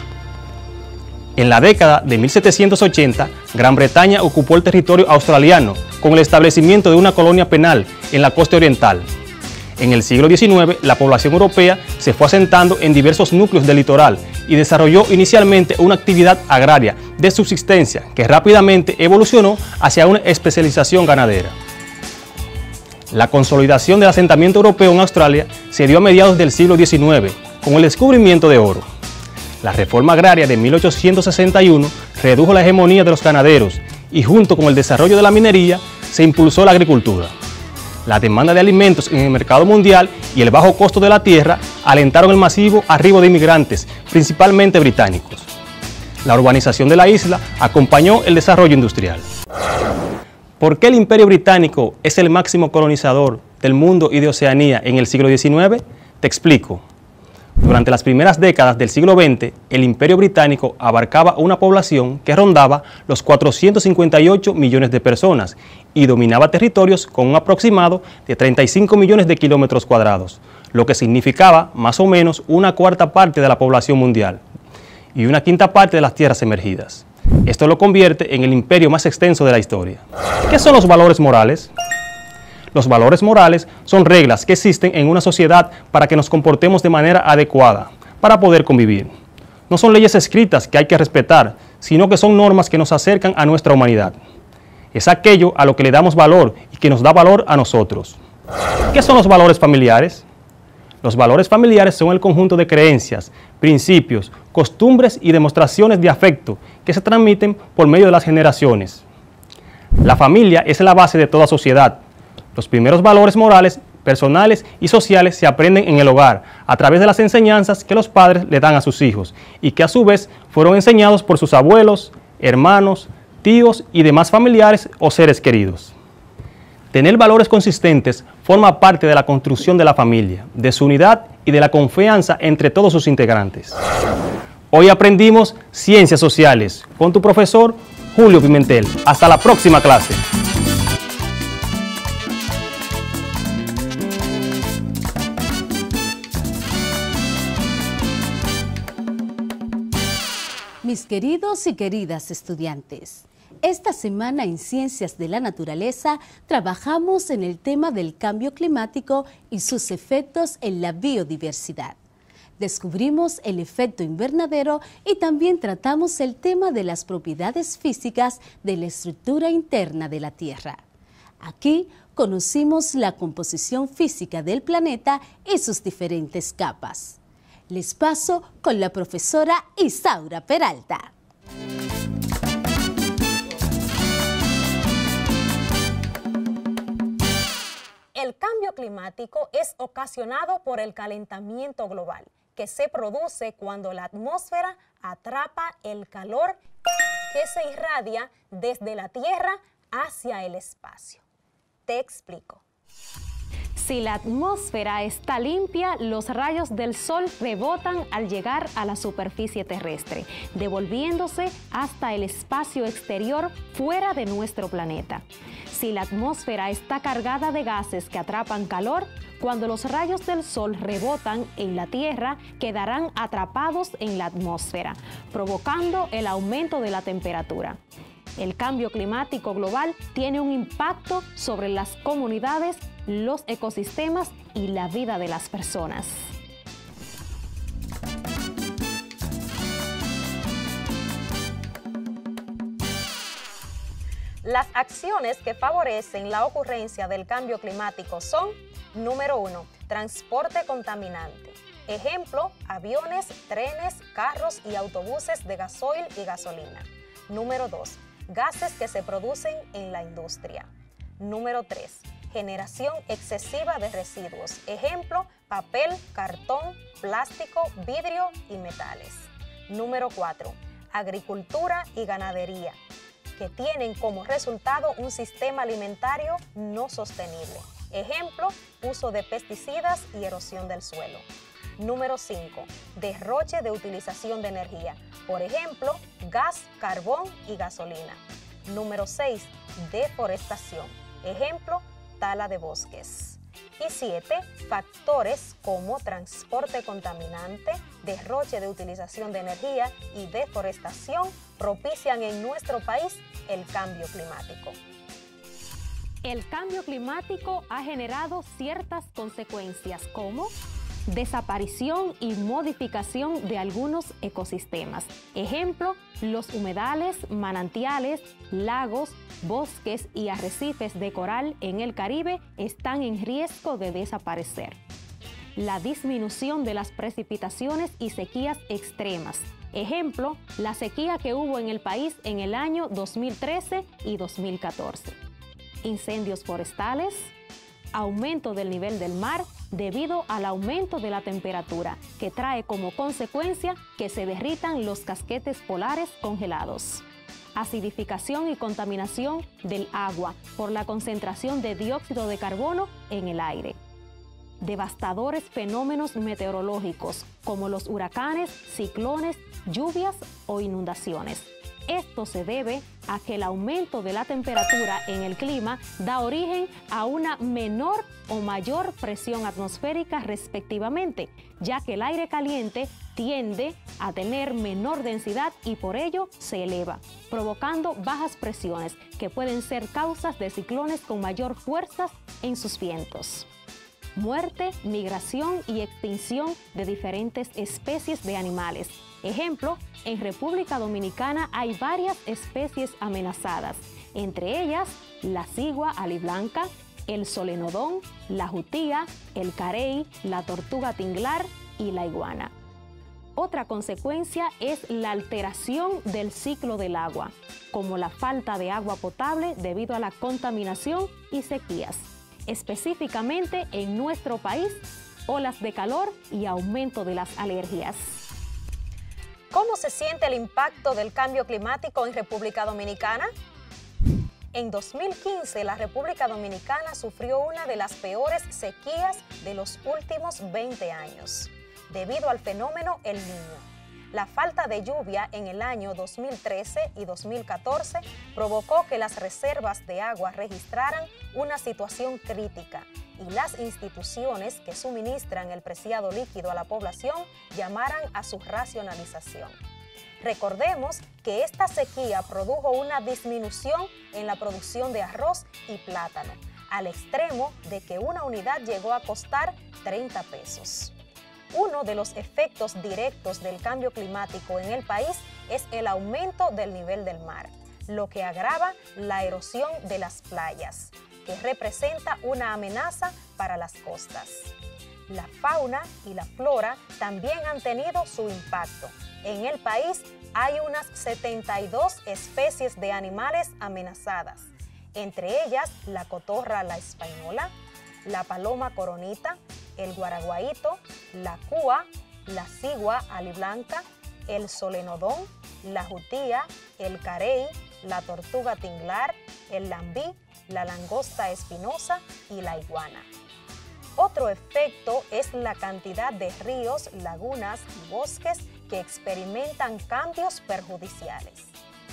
En la década de mil setecientos ochenta, Gran Bretaña ocupó el territorio australiano con el establecimiento de una colonia penal en la costa oriental. En el siglo diecinueve, la población europea se fue asentando en diversos núcleos del litoral y desarrolló inicialmente una actividad agraria de subsistencia que rápidamente evolucionó hacia una especialización ganadera. La consolidación del asentamiento europeo en Australia se dio a mediados del siglo diecinueve con el descubrimiento de oro. La reforma agraria de mil ochocientos sesenta y uno redujo la hegemonía de los ganaderos y junto con el desarrollo de la minería se impulsó la agricultura. La demanda de alimentos en el mercado mundial y el bajo costo de la tierra alentaron el masivo arribo de inmigrantes, principalmente británicos. La urbanización de la isla acompañó el desarrollo industrial. ¿Por qué el Imperio Británico es el máximo colonizador del mundo y de Oceanía en el siglo diecinueve? Te explico. Durante las primeras décadas del siglo veinte, el Imperio Británico abarcaba una población que rondaba los cuatrocientos cincuenta y ocho millones de personas y dominaba territorios con un aproximado de treinta y cinco millones de kilómetros cuadrados, lo que significaba más o menos una cuarta parte de la población mundial y una quinta parte de las tierras emergidas. Esto lo convierte en el imperio más extenso de la historia. ¿Qué son los valores morales? Los valores morales son reglas que existen en una sociedad para que nos comportemos de manera adecuada, para poder convivir. No son leyes escritas que hay que respetar, sino que son normas que nos acercan a nuestra humanidad. Es aquello a lo que le damos valor y que nos da valor a nosotros. ¿Qué son los valores familiares? Los valores familiares son el conjunto de creencias, principios, costumbres y demostraciones de afecto que se transmiten por medio de las generaciones. La familia es la base de toda sociedad. Los primeros valores morales, personales y sociales se aprenden en el hogar a través de las enseñanzas que los padres le dan a sus hijos y que a su vez fueron enseñados por sus abuelos, hermanos, tíos y demás familiares o seres queridos. Tener valores consistentes forma parte de la construcción de la familia, de su unidad y de la confianza entre todos sus integrantes. Hoy aprendimos Ciencias Sociales con tu profesor Julio Pimentel. Hasta la próxima clase. Mis queridos y queridas estudiantes, esta semana en Ciencias de la Naturaleza trabajamos en el tema del cambio climático y sus efectos en la biodiversidad. Descubrimos el efecto invernadero y también tratamos el tema de las propiedades físicas de la estructura interna de la Tierra. Aquí conocimos la composición física del planeta y sus diferentes capas. Les paso con la profesora Isaura Peralta. El cambio climático es ocasionado por el calentamiento global, que se produce cuando la atmósfera atrapa el calor que se irradia desde la Tierra hacia el espacio. Te explico. Si la atmósfera está limpia, los rayos del sol rebotan al llegar a la superficie terrestre, devolviéndose hasta el espacio exterior fuera de nuestro planeta. Si la atmósfera está cargada de gases que atrapan calor, cuando los rayos del sol rebotan en la Tierra, quedarán atrapados en la atmósfera, provocando el aumento de la temperatura. El cambio climático global tiene un impacto sobre las comunidades, los ecosistemas y la vida de las personas. Las acciones que favorecen la ocurrencia del cambio climático son: número uno, transporte contaminante. Ejemplo, aviones, trenes, carros y autobuses de gasoil y gasolina. Número dos, gases que se producen en la industria. Número tres, generación excesiva de residuos. Ejemplo, papel, cartón, plástico, vidrio y metales. Número cuatro. Agricultura y ganadería, que tienen como resultado un sistema alimentario no sostenible. Ejemplo, uso de pesticidas y erosión del suelo. Número cinco. Derroche de utilización de energía. Por ejemplo, gas, carbón y gasolina. Número seis. Deforestación. Ejemplo, tala de bosques. Y siete. Factores como transporte contaminante, derroche de utilización de energía y deforestación propician en nuestro país el cambio climático. El cambio climático ha generado ciertas consecuencias como desaparición y modificación de algunos ecosistemas. Ejemplo, los humedales, manantiales, lagos, bosques y arrecifes de coral en el Caribe están en riesgo de desaparecer. La disminución de las precipitaciones y sequías extremas. Ejemplo, la sequía que hubo en el país en el año dos mil trece y dos mil catorce. Incendios forestales, aumento del nivel del mar debido al aumento de la temperatura, que trae como consecuencia que se derritan los casquetes polares congelados. Acidificación y contaminación del agua por la concentración de dióxido de carbono en el aire. Devastadores fenómenos meteorológicos como los huracanes, ciclones, lluvias o inundaciones. Esto se debe a que el aumento de la temperatura en el clima da origen a una menor o mayor presión atmosférica respectivamente, ya que el aire caliente tiende a tener menor densidad y por ello se eleva, provocando bajas presiones que pueden ser causas de ciclones con mayor fuerza en sus vientos. Muerte, migración y extinción de diferentes especies de animales. Ejemplo, en República Dominicana hay varias especies amenazadas, entre ellas la cigua aliblanca, el solenodón, la jutía, el carey, la tortuga tinglar y la iguana. Otra consecuencia es la alteración del ciclo del agua, como la falta de agua potable debido a la contaminación y sequías. Específicamente en nuestro país, olas de calor y aumento de las alergias. ¿Cómo se siente el impacto del cambio climático en República Dominicana? En dos mil quince, la República Dominicana sufrió una de las peores sequías de los últimos veinte años, debido al fenómeno El Niño. La falta de lluvia en el año dos mil trece y dos mil catorce provocó que las reservas de agua registraran una situación crítica y las instituciones que suministran el preciado líquido a la población llamaran a su racionalización. Recordemos que esta sequía produjo una disminución en la producción de arroz y plátano, al extremo de que una unidad llegó a costar treinta pesos. Uno de los efectos directos del cambio climático en el país es el aumento del nivel del mar, lo que agrava la erosión de las playas, que representa una amenaza para las costas. La fauna y la flora también han tenido su impacto. En el país hay unas setenta y dos especies de animales amenazadas, entre ellas la cotorra la española, la paloma coronita, el guaraguaíto, la cúa, la cigua aliblanca, el solenodón, la jutía, el carey, la tortuga tinglar, el lambí, la langosta espinosa y la iguana. Otro efecto es la cantidad de ríos, lagunas y bosques que experimentan cambios perjudiciales.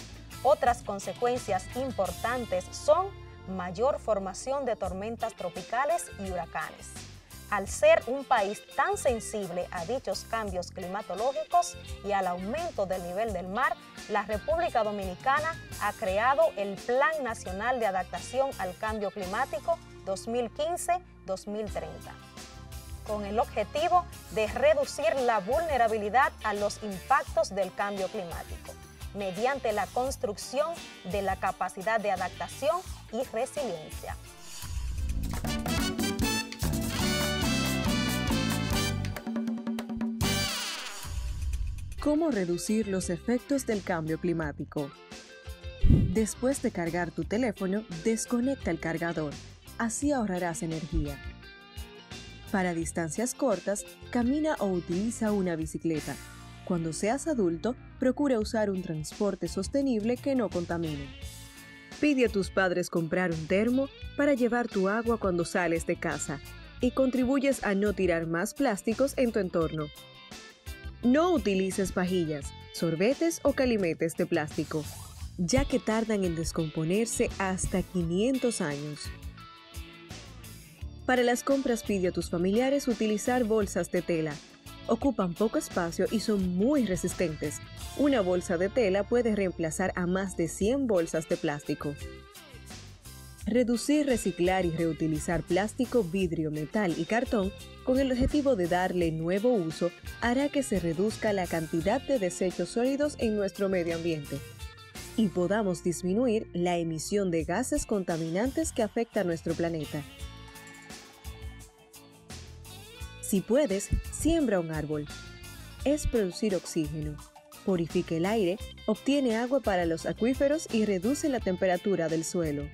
Otras consecuencias importantes son mayor formación de tormentas tropicales y huracanes. Al ser un país tan sensible a dichos cambios climatológicos y al aumento del nivel del mar, la República Dominicana ha creado el Plan Nacional de Adaptación al Cambio Climático dos mil quince a dos mil treinta, con el objetivo de reducir la vulnerabilidad a los impactos del cambio climático, mediante la construcción de la capacidad de adaptación y resiliencia. ¿Cómo reducir los efectos del cambio climático? Después de cargar tu teléfono, desconecta el cargador. así ahorrarás energía. Para distancias cortas, camina o utiliza una bicicleta. Cuando seas adulto, procura usar un transporte sostenible que no contamine. Pide a tus padres comprar un termo para llevar tu agua cuando sales de casa y contribuyes a no tirar más plásticos en tu entorno. No utilices pajillas, sorbetes o calimetes de plástico, ya que tardan en descomponerse hasta quinientos años. Para las compras pide a tus familiares utilizar bolsas de tela. Ocupan poco espacio y son muy resistentes. Una bolsa de tela puede reemplazar a más de cien bolsas de plástico. Reducir, reciclar y reutilizar plástico, vidrio, metal y cartón con el objetivo de darle nuevo uso hará que se reduzca la cantidad de desechos sólidos en nuestro medio ambiente y podamos disminuir la emisión de gases contaminantes que afectan a nuestro planeta. Si puedes, siembra un árbol. Es producir oxígeno, purifica el aire, obtiene agua para los acuíferos y reduce la temperatura del suelo.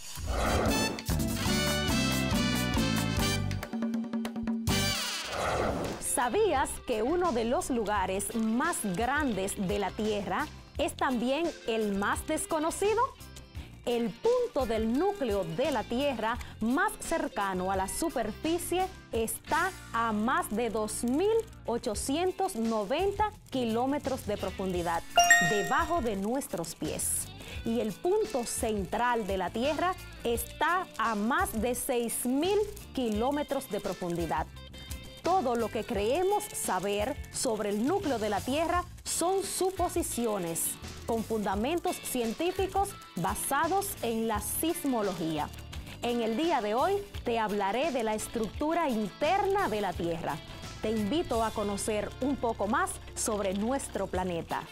¿Sabías que uno de los lugares más grandes de la Tierra es también el más desconocido? El punto del núcleo de la Tierra más cercano a la superficie está a más de dos mil ochocientos noventa kilómetros de profundidad, debajo de nuestros pies. Y el punto central de la Tierra está a más de seis mil kilómetros de profundidad. Todo lo que creemos saber sobre el núcleo de la Tierra son suposiciones, con fundamentos científicos basados en la sismología. En el día de hoy te hablaré de la estructura interna de la Tierra. Te invito a conocer un poco más sobre nuestro planeta.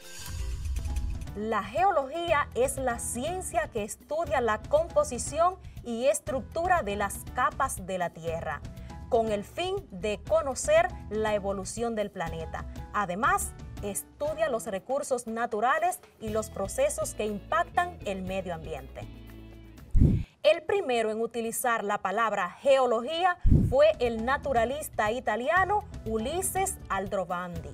La geología es la ciencia que estudia la composición y estructura de las capas de la Tierra, con el fin de conocer la evolución del planeta. Además, estudia los recursos naturales y los procesos que impactan el medio ambiente. El primero en utilizar la palabra geología fue el naturalista italiano Ulises Aldrovandi.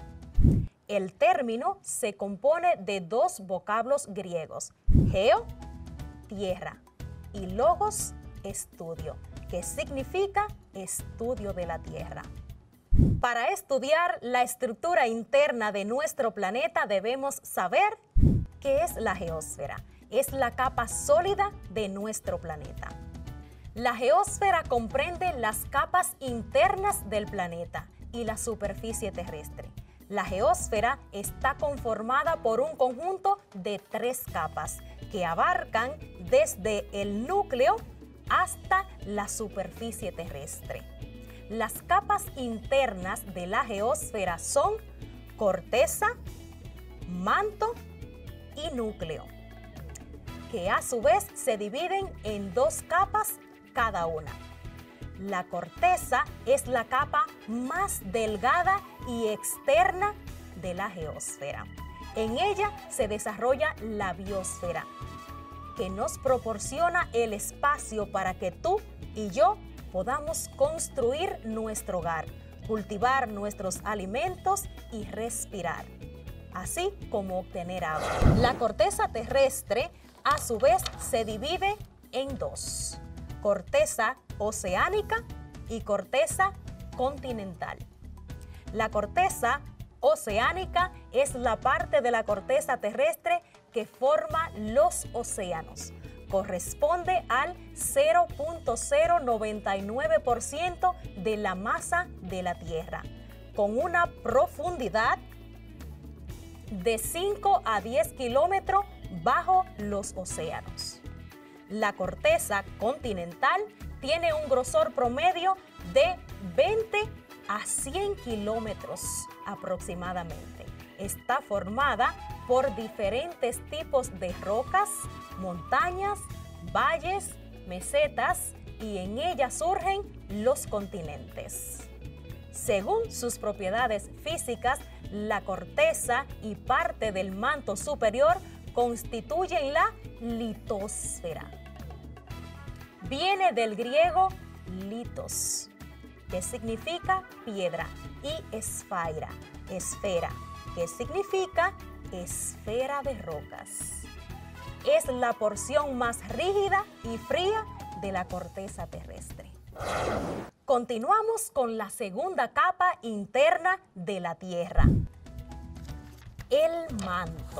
El término se compone de dos vocablos griegos, geo, tierra, y logos, estudio, que significa estudio de la Tierra. Para estudiar la estructura interna de nuestro planeta debemos saber qué es la geósfera. Es la capa sólida de nuestro planeta. La geósfera comprende las capas internas del planeta y la superficie terrestre. La geósfera está conformada por un conjunto de tres capas que abarcan desde el núcleo hasta la superficie terrestre. Las capas internas de la geósfera son corteza, manto y núcleo, que a su vez se dividen en dos capas cada una. La corteza es la capa más delgada y externa de la geósfera. En ella se desarrolla la biosfera, que nos proporciona el espacio para que tú y yo podamos construir nuestro hogar, cultivar nuestros alimentos y respirar, así como obtener agua. La corteza terrestre, a su vez, se divide en dos: corteza oceánica y corteza continental. La corteza oceánica es la parte de la corteza terrestre que forma los océanos. Corresponde al cero punto cero noventa y nueve por ciento de la masa de la Tierra, con una profundidad de cinco a diez kilómetros bajo los océanos. La corteza continental tiene un grosor promedio de veinte a cien kilómetros aproximadamente. Está formada por diferentes tipos de rocas, montañas, valles, mesetas, y en ella surgen los continentes. Según sus propiedades físicas, la corteza y parte del manto superior constituyen la litosfera. viene del griego litos, que significa piedra, y esfaira, esfera, que significa esfera de rocas. Es la porción más rígida y fría de la corteza terrestre. Continuamos con la segunda capa interna de la Tierra, el manto.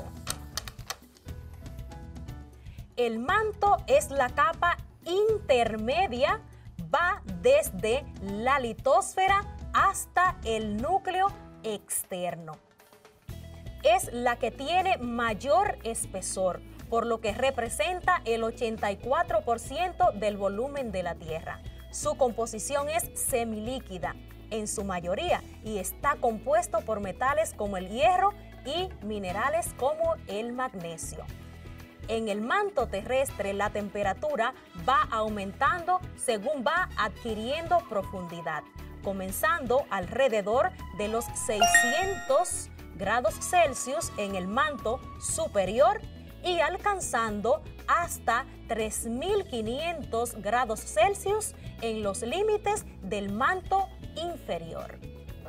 El manto es la capa intermedia, va desde la litosfera hasta el núcleo externo. Es la que tiene mayor espesor, por lo que representa el ochenta y cuatro por ciento del volumen de la Tierra. Su composición es semilíquida en su mayoría y está compuesto por metales como el hierro y minerales como el magnesio. En el manto terrestre la temperatura va aumentando según va adquiriendo profundidad, comenzando alrededor de los seiscientos grados Celsius en el manto superior y alcanzando hasta tres mil quinientos grados Celsius en los límites del manto inferior.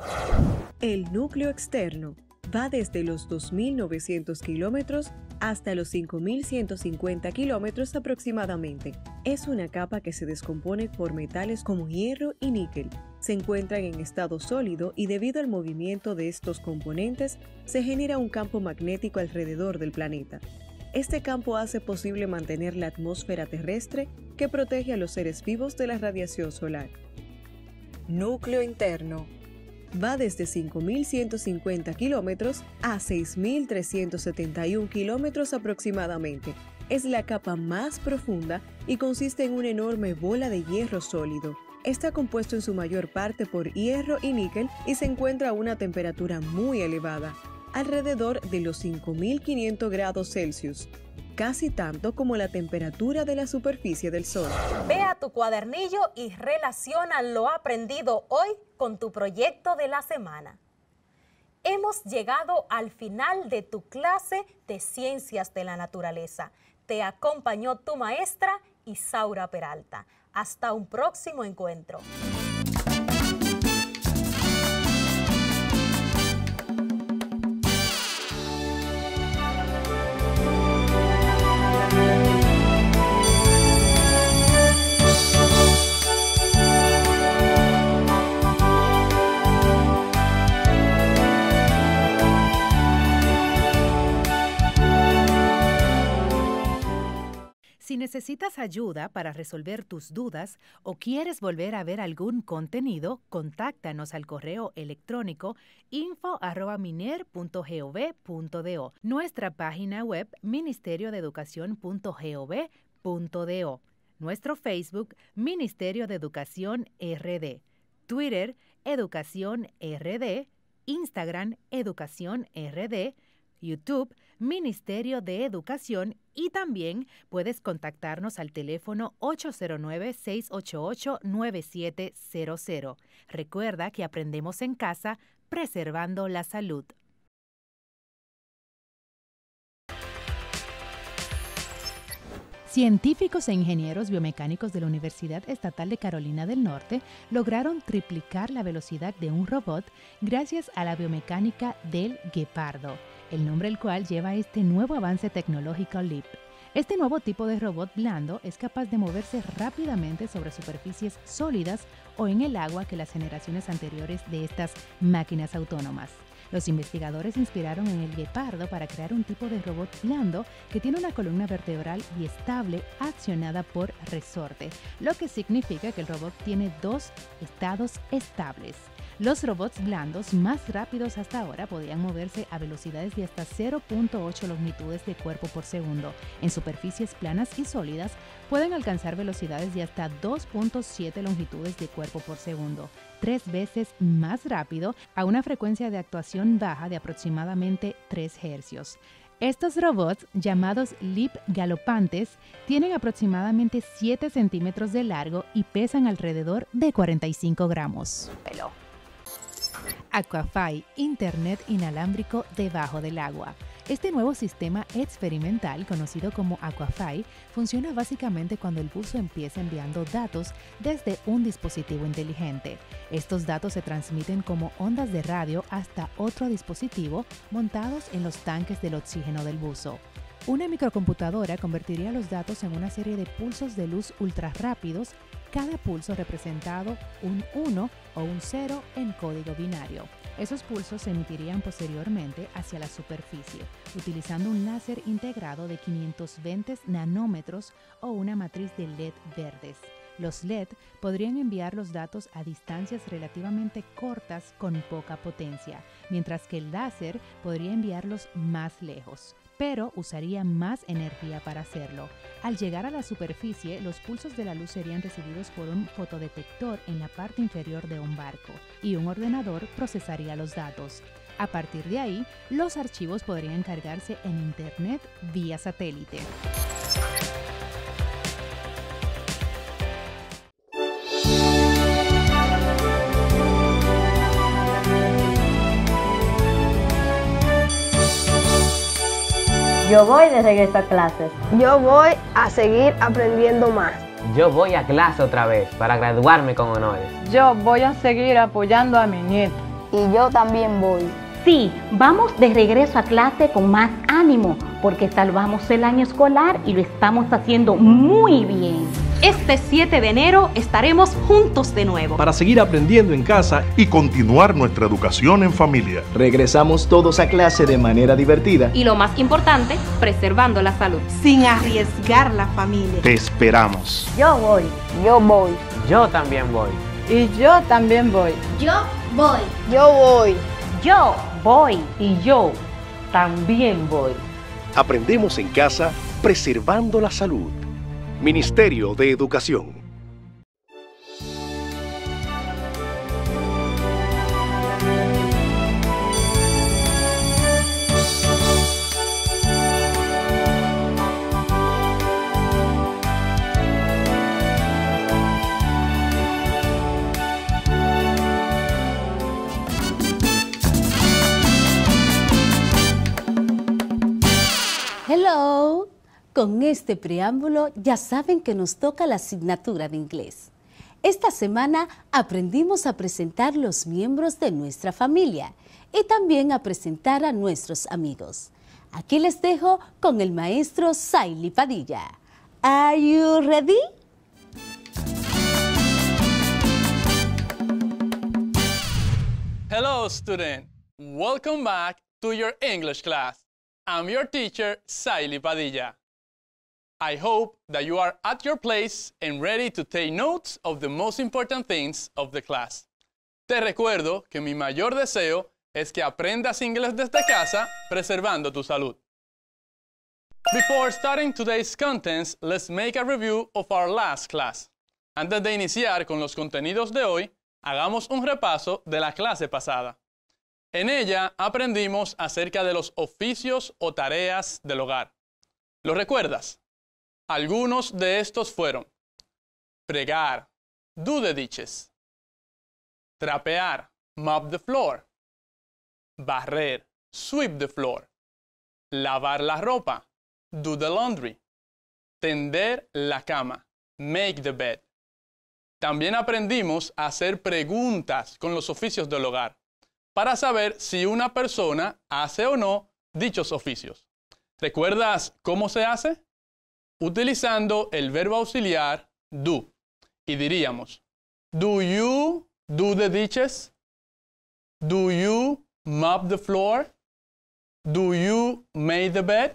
El núcleo externo va desde los dos mil novecientos kilómetros hasta los cinco mil ciento cincuenta kilómetros aproximadamente. Es una capa que se descompone por metales como hierro y níquel. Se encuentran en estado sólido y debido al movimiento de estos componentes se genera un campo magnético alrededor del planeta. Este campo hace posible mantener la atmósfera terrestre que protege a los seres vivos de la radiación solar. Núcleo interno. Va desde cinco mil ciento cincuenta kilómetros a seis mil trescientos setenta y uno kilómetros aproximadamente. Es la capa más profunda y consiste en una enorme bola de hierro sólido. Está compuesto en su mayor parte por hierro y níquel y se encuentra a una temperatura muy elevada, alrededor de los cinco mil quinientos grados Celsius, casi tanto como la temperatura de la superficie del Sol. Ve a tu cuadernillo y relaciona lo aprendido hoy con tu proyecto de la semana. Hemos llegado al final de tu clase de Ciencias de la Naturaleza. Te acompañó tu maestra Isaura Peralta. Hasta un próximo encuentro. Si necesitas ayuda para resolver tus dudas o quieres volver a ver algún contenido, contáctanos al correo electrónico info arroba miner punto gov punto do, nuestra página web ministerio de educación punto gov punto do, nuestro Facebook Ministerio de Educación R D, Twitter Educación R D, Instagram Educación R D, YouTube, Ministerio de Educación, y también puedes contactarnos al teléfono ocho cero nueve, seis ocho ocho, nueve siete cero cero. Recuerda que aprendemos en casa, preservando la salud. Científicos e ingenieros biomecánicos de la Universidad Estatal de Carolina del Norte lograron triplicar la velocidad de un robot gracias a la biomecánica del guepardo, el nombre del cual lleva este nuevo avance tecnológico Leap. Este nuevo tipo de robot blando es capaz de moverse rápidamente sobre superficies sólidas o en el agua que las generaciones anteriores de estas máquinas autónomas. Los investigadores se inspiraron en el guepardo para crear un tipo de robot blando que tiene una columna vertebral biestable accionada por resorte, lo que significa que el robot tiene dos estados estables. Los robots blandos más rápidos hasta ahora podían moverse a velocidades de hasta cero punto ocho longitudes de cuerpo por segundo. En superficies planas y sólidas pueden alcanzar velocidades de hasta dos punto siete longitudes de cuerpo por segundo, tres veces más rápido a una frecuencia de actuación baja de aproximadamente tres hercios. Estos robots, llamados Leap galopantes, tienen aproximadamente siete centímetros de largo y pesan alrededor de cuarenta y cinco gramos. Aquafy, Internet inalámbrico debajo del agua. Este nuevo sistema experimental, conocido como Aquafy, funciona básicamente cuando el buzo empieza enviando datos desde un dispositivo inteligente. Estos datos se transmiten como ondas de radio hasta otro dispositivo montados en los tanques del oxígeno del buzo. Una microcomputadora convertiría los datos en una serie de pulsos de luz ultra rápidos, cada pulso representado un uno o un cero en código binario. Esos pulsos se emitirían posteriormente hacia la superficie, utilizando un láser integrado de quinientos veinte nanómetros o una matriz de L E D verdes. Los L E D podrían enviar los datos a distancias relativamente cortas con poca potencia, mientras que el láser podría enviarlos más lejos, pero usaría más energía para hacerlo. Al llegar a la superficie, los pulsos de la luz serían recibidos por un fotodetector en la parte inferior de un barco y un ordenador procesaría los datos. A partir de ahí, los archivos podrían cargarse en Internet vía satélite. Yo voy de regreso a clases. Yo voy a seguir aprendiendo más. Yo voy a clase otra vez para graduarme con honores. Yo voy a seguir apoyando a mi nieto. Y yo también voy. Sí, vamos de regreso a clase con más ánimo, porque salvamos el año escolar y lo estamos haciendo muy bien. Este siete de enero estaremos juntos de nuevo. Para seguir aprendiendo en casa y continuar nuestra educación en familia. Regresamos todos a clase de manera divertida. Y lo más importante, preservando la salud. Sin arriesgar la familia. Te esperamos. Yo voy. Yo voy. Yo también voy. Y yo también voy. Yo voy. Yo voy. Yo voy. Y yo también voy. Aprendemos en casa, preservando la salud. Ministerio de Educación. Hello. Con este preámbulo ya saben que nos toca la asignatura de inglés. Esta semana aprendimos a presentar los miembros de nuestra familia y también a presentar a nuestros amigos. Aquí les dejo con el maestro Saily Padilla. Are you ready? Hello, student. Welcome back to your English class. I'm your teacher, Saily Padilla. I hope that you are at your place and ready to take notes of the most important things of the class. Te recuerdo que mi mayor deseo es que aprendas inglés desde casa, preservando tu salud. Before starting today's contents, let's make a review of our last class. Antes de iniciar con los contenidos de hoy, hagamos un repaso de la clase pasada. En ella aprendimos acerca de los oficios o tareas del hogar. ¿Lo recuerdas? Algunos de estos fueron: fregar, do the dishes; trapear, mop the floor; barrer, sweep the floor; lavar la ropa, do the laundry; tender la cama, make the bed. También aprendimos a hacer preguntas con los oficios del hogar para saber si una persona hace o no dichos oficios. ¿Recuerdas cómo se hace? Utilizando el verbo auxiliar do. Y diríamos: do you do the dishes? Do you mop the floor? Do you make the bed?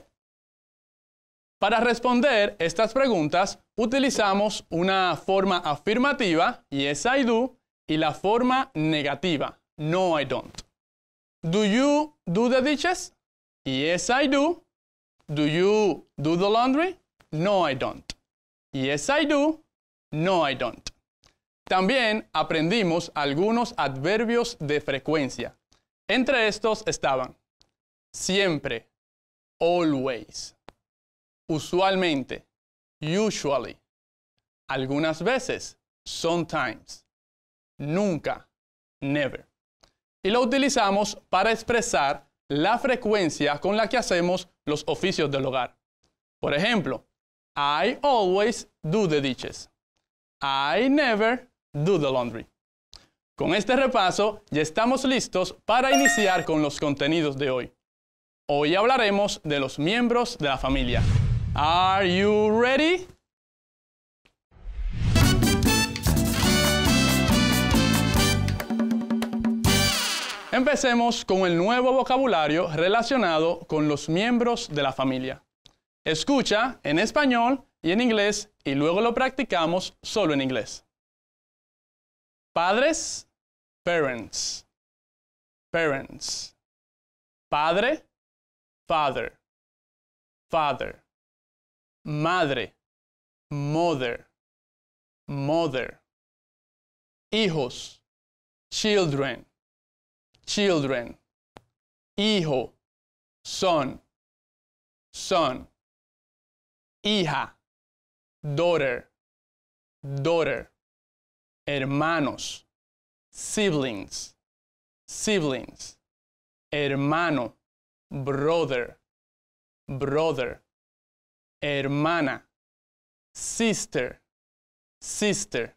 Para responder estas preguntas, utilizamos una forma afirmativa, yes I do, y la forma negativa, no I don't. Do you do the dishes? Yes I do. Do you do the laundry? No, I don't. Yes, I do. No, I don't. También aprendimos algunos adverbios de frecuencia. Entre estos estaban siempre, always; usualmente, usually; algunas veces, sometimes; nunca, never. Y lo utilizamos para expresar la frecuencia con la que hacemos los oficios del hogar. Por ejemplo, I always do the dishes. I never do the laundry. Con este repaso ya estamos listos para iniciar con los contenidos de hoy. Hoy hablaremos de los miembros de la familia. Are you ready? Empecemos con el nuevo vocabulario relacionado con los miembros de la familia. Escucha en español y en inglés y luego lo practicamos solo en inglés. Padres, parents. Parents. Padre, father. Father. Madre, mother. Mother. Hijos, children. Children. Hijo, son. Son. Hija, daughter. Daughter. Hermanos, siblings. Siblings. Hermano, brother. Brother. Hermana, sister. Sister.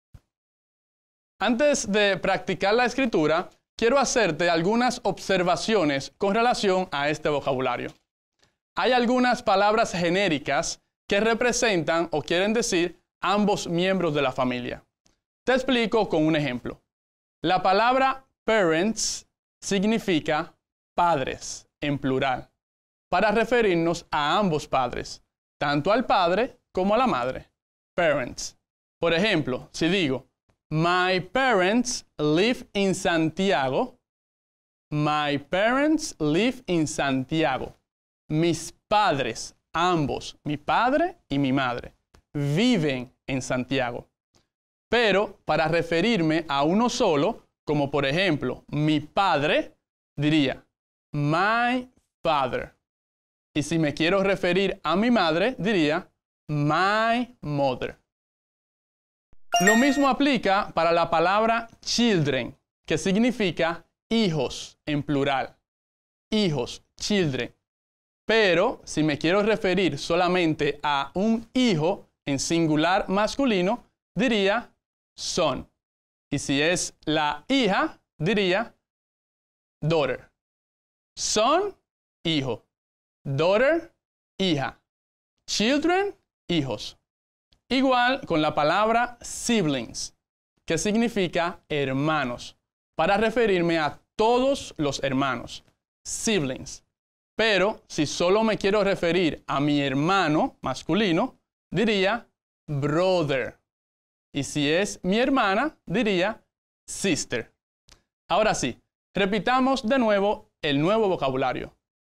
Antes de practicar la escritura, quiero hacerte algunas observaciones con relación a este vocabulario. Hay algunas palabras genéricas que representan o quieren decir ambos miembros de la familia. Te explico con un ejemplo. La palabra parents significa padres en plural, para referirnos a ambos padres, tanto al padre como a la madre. Parents. Por ejemplo, si digo, my parents live in Santiago. My parents live in Santiago. Mis padres, ambos, mi padre y mi madre, viven en Santiago. Pero para referirme a uno solo, como por ejemplo, mi padre, diría, my father. Y si me quiero referir a mi madre, diría, my mother. Lo mismo aplica para la palabra children, que significa hijos en plural. Hijos, children. Pero si me quiero referir solamente a un hijo en singular masculino, diría son. Y si es la hija, diría daughter. Son, hijo. Daughter, hija. Children, hijos. Igual con la palabra siblings, que significa hermanos, para referirme a todos los hermanos. Siblings. Pero si solo me quiero referir a mi hermano masculino, diría brother. Y si es mi hermana, diría sister. Ahora sí, repitamos de nuevo el nuevo vocabulario.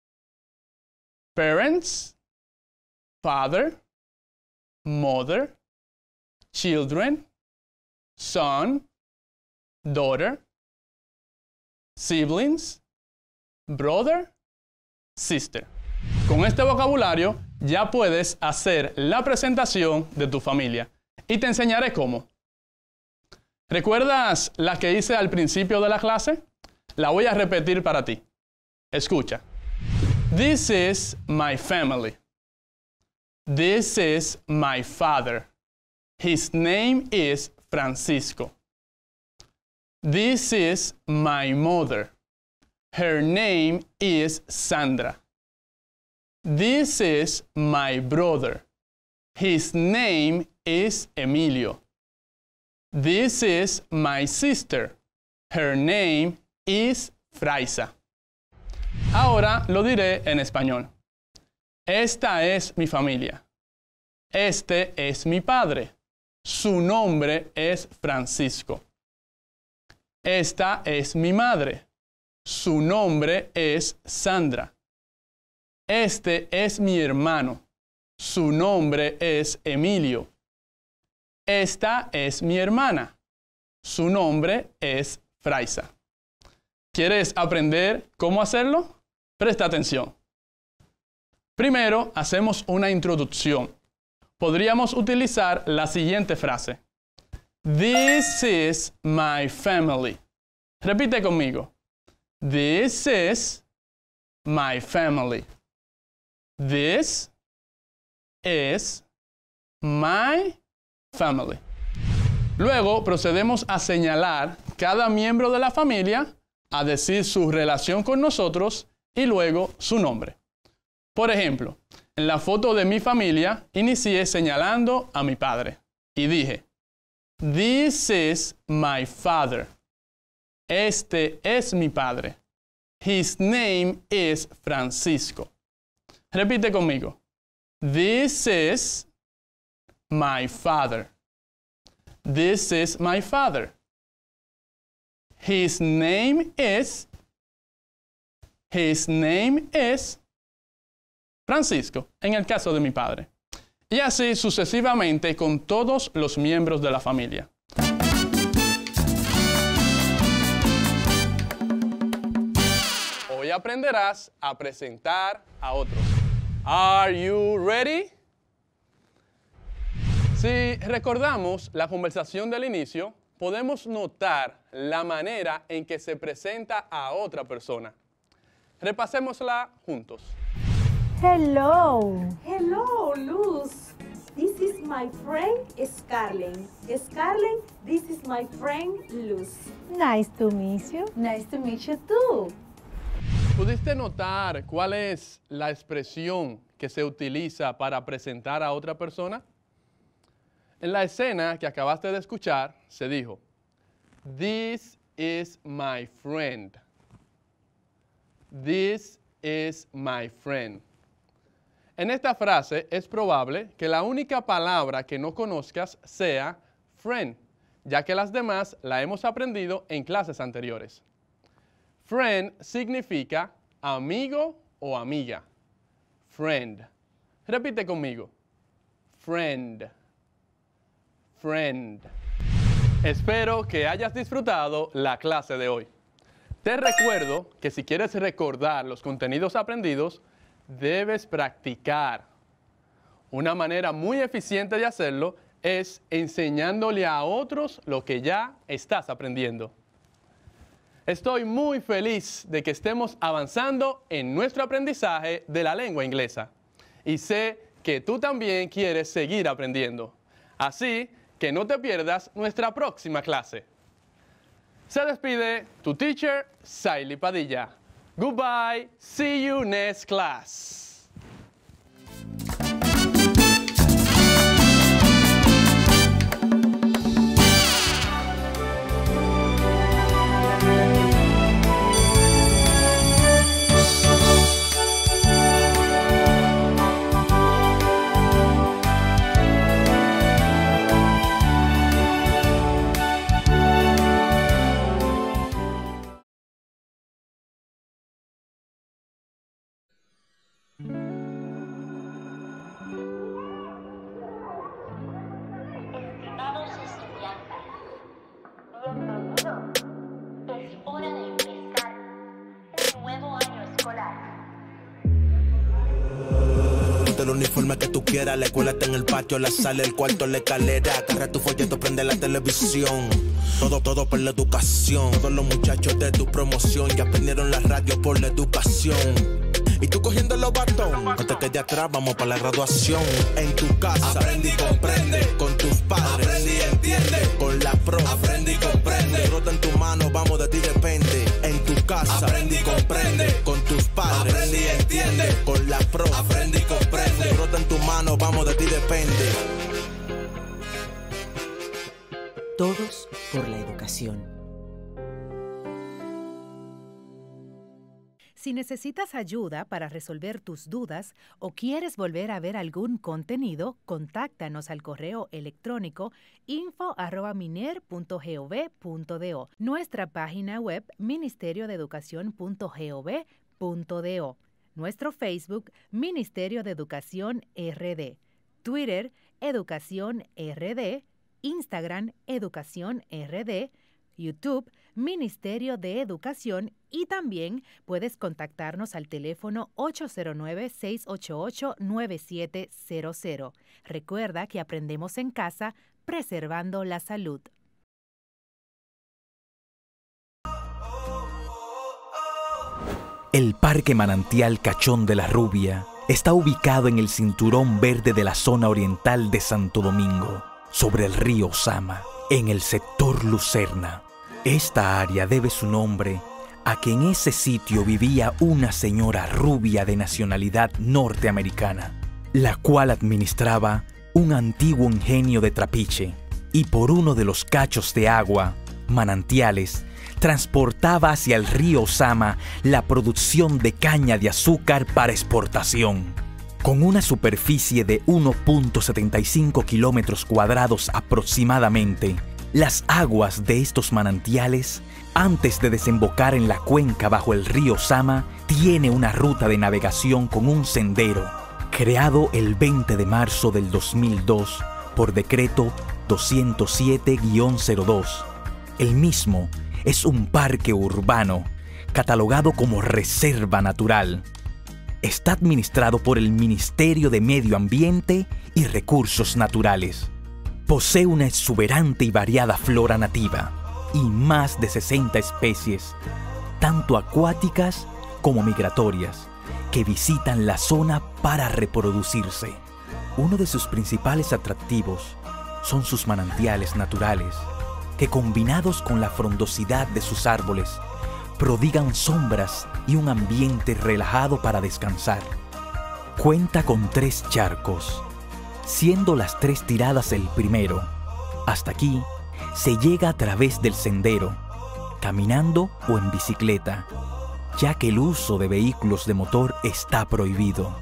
Parents, father, mother, children, son, daughter, siblings, brother, sister. Con este vocabulario ya puedes hacer la presentación de tu familia y te enseñaré cómo. ¿Recuerdas la que hice al principio de la clase? La voy a repetir para ti. Escucha. This is my family. This is my father. His name is Francisco. This is my mother. Her name is Sandra. This is my brother. His name is Emilio. This is my sister. Her name is Fraisa. Ahora lo diré en español. Esta es mi familia. Este es mi padre. Su nombre es Francisco. Esta es mi madre. Su nombre es Sandra. Este es mi hermano. Su nombre es Emilio. Esta es mi hermana. Su nombre es Fraisa. ¿Quieres aprender cómo hacerlo? Presta atención. Primero, hacemos una introducción. Podríamos utilizar la siguiente frase. This is my family. Repite conmigo. This is my family. This is my family. Luego procedemos a señalar cada miembro de la familia, a decir su relación con nosotros y luego su nombre. Por ejemplo, en la foto de mi familia inicié señalando a mi padre y dije, this is my father. Este es mi padre. His name is Francisco. Repite conmigo. This is my father. This is my father. His name is, his name is Francisco, en el caso de mi padre. Y así sucesivamente con todos los miembros de la familia. Hoy aprenderás a presentar a otros. Are you ready? Si recordamos la conversación del inicio, podemos notar la manera en que se presenta a otra persona. Repasémosla juntos. Hello. Hello, Luz. This is my friend Scarlett. Scarlett, this is my friend Luz. Nice to meet you. Nice to meet you too. ¿Pudiste notar cuál es la expresión que se utiliza para presentar a otra persona? En la escena que acabaste de escuchar, se dijo, this is my friend. This is my friend. En esta frase es probable que la única palabra que no conozcas sea friend, ya que las demás la hemos aprendido en clases anteriores. Friend significa amigo o amiga. Friend. Repite conmigo. Friend. Friend. Espero que hayas disfrutado la clase de hoy. Te recuerdo que si quieres recordar los contenidos aprendidos, debes practicar. Una manera muy eficiente de hacerlo es enseñándole a otros lo que ya estás aprendiendo. Estoy muy feliz de que estemos avanzando en nuestro aprendizaje de la lengua inglesa. Y sé que tú también quieres seguir aprendiendo. Así que no te pierdas nuestra próxima clase. Se despide tu teacher, Saily Padilla. Goodbye. See you next class. El uniforme que tú quieras, la escuela está en el patio, la sala, el cuarto, la escalera. Agarra tu folleto, prende la televisión. Todo, todo por la educación. Todos los muchachos de tu promoción ya prendieron la radio por la educación. Y tú cogiendo los bastones, no te quedes atrás, vamos para la graduación. En tu casa, aprende y comprende. Con tus padres, aprende y entiende. Con la pro, aprende y comprende. Rota en tu mano, vamos, de ti depende. En tu casa, aprende y comprende. Con tus padres, aprende y entiende. Con la pro, aprende y comprende. Rota en tu mano, vamos, de ti depende. Todos por la educación. Si necesitas ayuda para resolver tus dudas o quieres volver a ver algún contenido, contáctanos al correo electrónico info arroba miner punto gov punto do, nuestra página web ministerio de educación punto gov punto do, nuestro Facebook Ministerio de Educación R D, Twitter Educación R D, Instagram Educación R D, YouTube Ministerio de Educación, y también puedes contactarnos al teléfono ocho cero nueve, seis ocho ocho, nueve siete cero cero. Recuerda que aprendemos en casa, preservando la salud. El Parque Manantial Cachón de la Rubia está ubicado en el cinturón verde de la zona oriental de Santo Domingo, sobre el río Sama, en el sector Lucerna. Esta área debe su nombre a que en ese sitio vivía una señora rubia de nacionalidad norteamericana, la cual administraba un antiguo ingenio de trapiche y por uno de los cachos de agua, manantiales, transportaba hacia el río Sama la producción de caña de azúcar para exportación. Con una superficie de uno punto setenta y cinco kilómetros cuadrados aproximadamente, las aguas de estos manantiales, antes de desembocar en la cuenca bajo el río Sama, tiene una ruta de navegación con un sendero, creado el veinte de marzo del dos mil dos por decreto doscientos siete guión cero dos. El mismo es un parque urbano, catalogado como reserva natural. Está administrado por el Ministerio de Medio Ambiente y Recursos Naturales. Posee una exuberante y variada flora nativa y más de sesenta especies, tanto acuáticas como migratorias, que visitan la zona para reproducirse. Uno de sus principales atractivos son sus manantiales naturales, que combinados con la frondosidad de sus árboles, prodigan sombras y un ambiente relajado para descansar. Cuenta con tres charcos, siendo las tres tiradas el primero. Hasta aquí se llega a través del sendero, caminando o en bicicleta, ya que el uso de vehículos de motor está prohibido.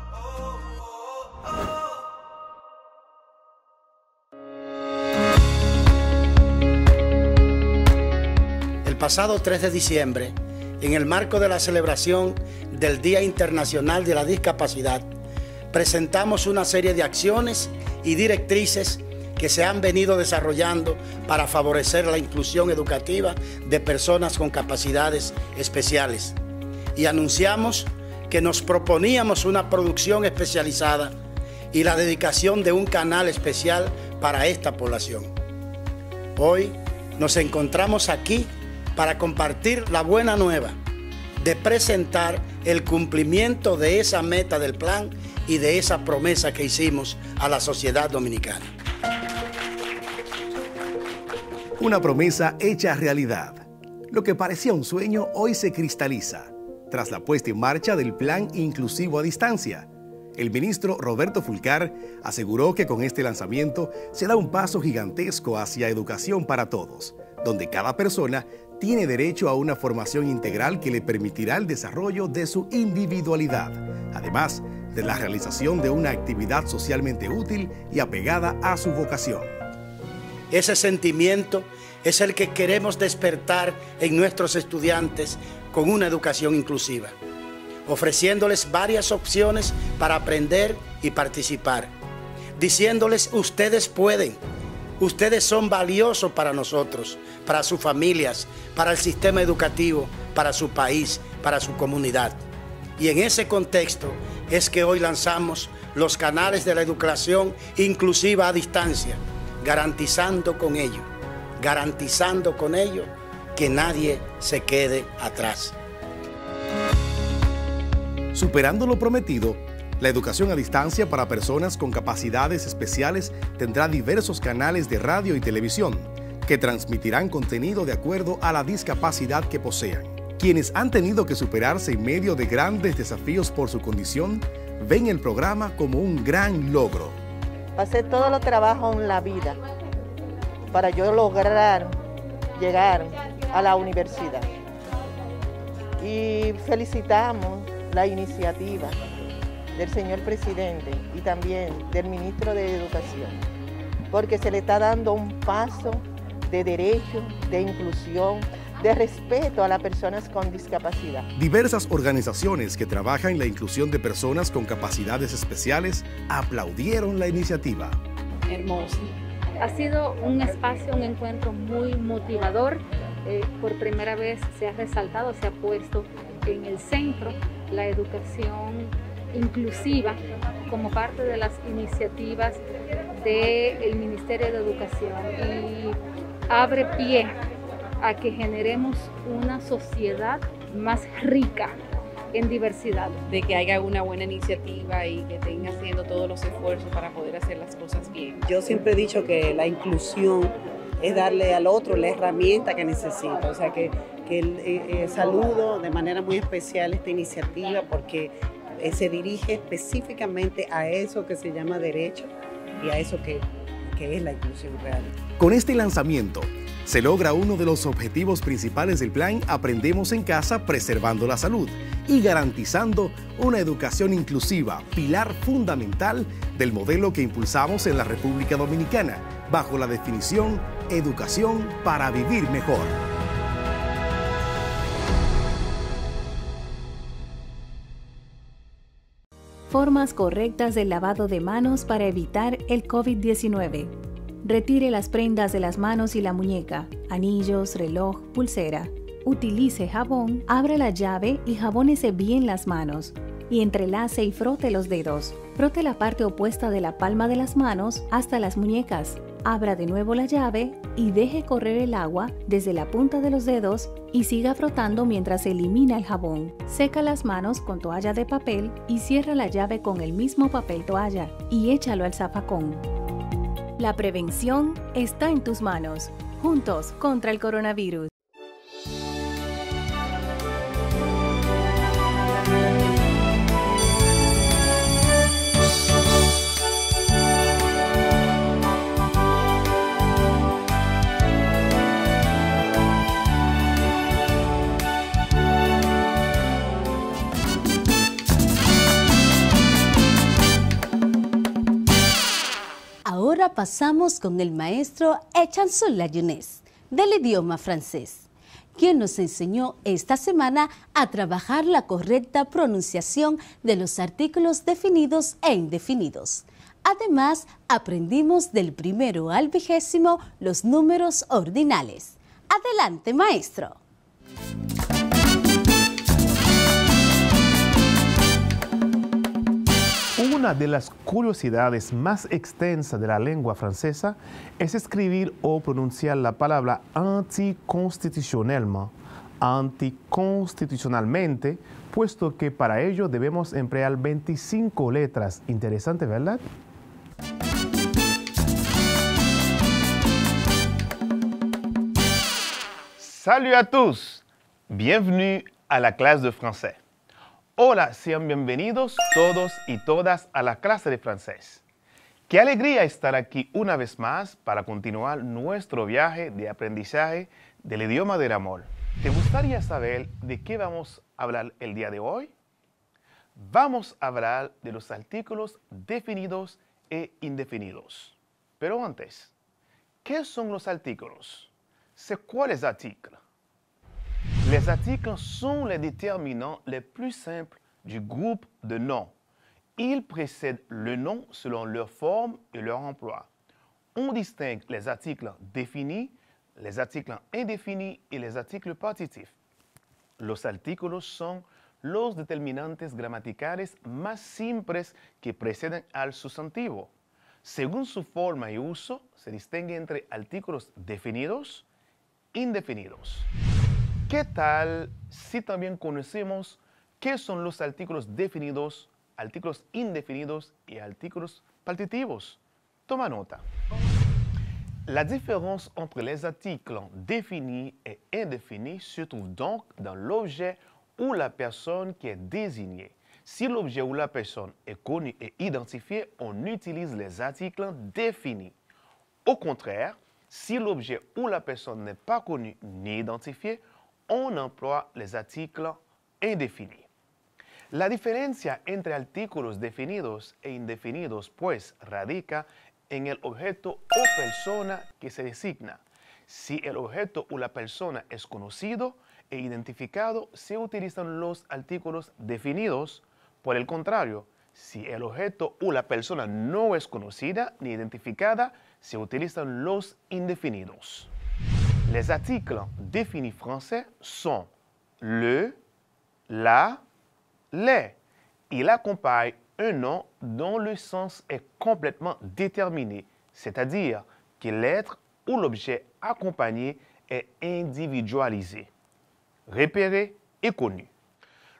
El pasado tres de diciembre, en el marco de la celebración del Día Internacional de la Discapacidad, presentamos una serie de acciones y directrices que se han venido desarrollando para favorecer la inclusión educativa de personas con capacidades especiales. Y anunciamos que nos proponíamos una producción especializada y la dedicación de un canal especial para esta población. Hoy nos encontramos aquí para compartir la buena nueva de presentar el cumplimiento de esa meta del plan y de esa promesa que hicimos a la sociedad dominicana. Una promesa hecha realidad. Lo que parecía un sueño hoy se cristaliza tras la puesta en marcha del Plan Inclusivo a Distancia. El ministro Roberto Fulcar aseguró que con este lanzamiento se da un paso gigantesco hacia educación para todos, donde cada persona tiene derecho a una formación integral que le permitirá el desarrollo de su individualidad, además de la realización de una actividad socialmente útil y apegada a su vocación. Ese sentimiento es el que queremos despertar en nuestros estudiantes con una educación inclusiva, ofreciéndoles varias opciones para aprender y participar, diciéndoles ustedes pueden, ustedes son valiosos para nosotros, para sus familias, para el sistema educativo, para su país, para su comunidad. Y en ese contexto es que hoy lanzamos los canales de la educación inclusiva a distancia, garantizando con ello, garantizando con ello que nadie se quede atrás. Superando lo prometido, la educación a distancia para personas con capacidades especiales tendrá diversos canales de radio y televisión que transmitirán contenido de acuerdo a la discapacidad que posean. Quienes han tenido que superarse en medio de grandes desafíos por su condición, ven el programa como un gran logro. Pasé todo el trabajo en la vida para yo lograr llegar a la universidad. Y felicitamos la iniciativa del señor presidente y también del ministro de Educación, porque se le está dando un paso de derecho, de inclusión, de respeto a las personas con discapacidad. Diversas organizaciones que trabajan en la inclusión de personas con capacidades especiales aplaudieron la iniciativa. Hermoso. Ha sido un espacio, un encuentro muy motivador. Eh, por primera vez se ha resaltado, se ha puesto en el centro la educación inclusiva como parte de las iniciativas del Ministerio de Educación y abre pie a que generemos una sociedad más rica en diversidad. De que haya una buena iniciativa y que estén haciendo todos los esfuerzos para poder hacer las cosas bien. Yo siempre he dicho que la inclusión es darle al otro la herramienta que necesita, o sea que, que el, eh, saludo de manera muy especial esta iniciativa porque eh, se dirige específicamente a eso que se llama derecho y a eso que, que es la inclusión real. Con este lanzamiento se logra uno de los objetivos principales del plan Aprendemos en Casa Preservando la Salud y garantizando una educación inclusiva, pilar fundamental del modelo que impulsamos en la República Dominicana, bajo la definición Educación para Vivir Mejor. Formas correctas del lavado de manos para evitar el COVID diecinueve. Retire las prendas de las manos y la muñeca, anillos, reloj, pulsera. Utilice jabón, abra la llave y jabónese bien las manos. Y entrelace y frote los dedos. Frote la parte opuesta de la palma de las manos hasta las muñecas. Abra de nuevo la llave y deje correr el agua desde la punta de los dedos y siga frotando mientras elimina el jabón. Seca las manos con toalla de papel y cierra la llave con el mismo papel toalla y échalo al zafacón. La prevención está en tus manos. Juntos contra el coronavirus. Ahora pasamos con el maestro Echanson Layonés, del idioma francés, quien nos enseñó esta semana a trabajar la correcta pronunciación de los artículos definidos e indefinidos. Además, aprendimos del primero al vigésimo los números ordinales. Adelante, maestro. Una de las curiosidades más extensas de la lengua francesa es escribir o pronunciar la palabra anticonstitutionnellement, anticonstitucionalmente, puesto que para ello debemos emplear veinticinco letras. Interesante, ¿verdad? Salut à tous! Bienvenue à la clase de français. Hola, sean bienvenidos todos y todas a la clase de francés. Qué alegría estar aquí una vez más para continuar nuestro viaje de aprendizaje del idioma del amor. ¿Te gustaría saber de qué vamos a hablar el día de hoy? Vamos a hablar de los artículos definidos e indefinidos. Pero antes, ¿qué son los artículos? C'est quoi les articles? Les articles sont les déterminants les plus simples du groupe de noms. Ils précèdent le nom selon leur forme et leur emploi. On distingue les articles définis, les articles indéfinis et les articles partitifs. Los artículos son los determinantes gramaticales más simples que preceden al sustantivo. Según su forma y uso, se distingue entre artículos definidos e indefinidos. ¿Qué tal si también conocemos qué son los artículos definidos, artículos indefinidos y artículos partitivos? Toma nota. La différence entre les articles définis et indéfinis se trouve donc dans l'objet ou la personne qui est désignée. Si l'objet ou la personne est connu et identifié, on utilise les articles définis. Au contraire, si l'objet ou la personne n'est pas connu ni identifié, on emploie les articles indéfinis. La diferencia entre artículos definidos e indefinidos, pues, radica en el objeto o persona que se designa. Si el objeto o la persona es conocido e identificado, se utilizan los artículos definidos. Por el contrario, si el objeto o la persona no es conocida ni identificada, se utilizan los indefinidos. Les articles définis français sont le, la, les. Il accompagne un nom dont le sens est complètement déterminé, c'est-à-dire que l'être ou l'objet accompagné est individualisé, repéré et connu.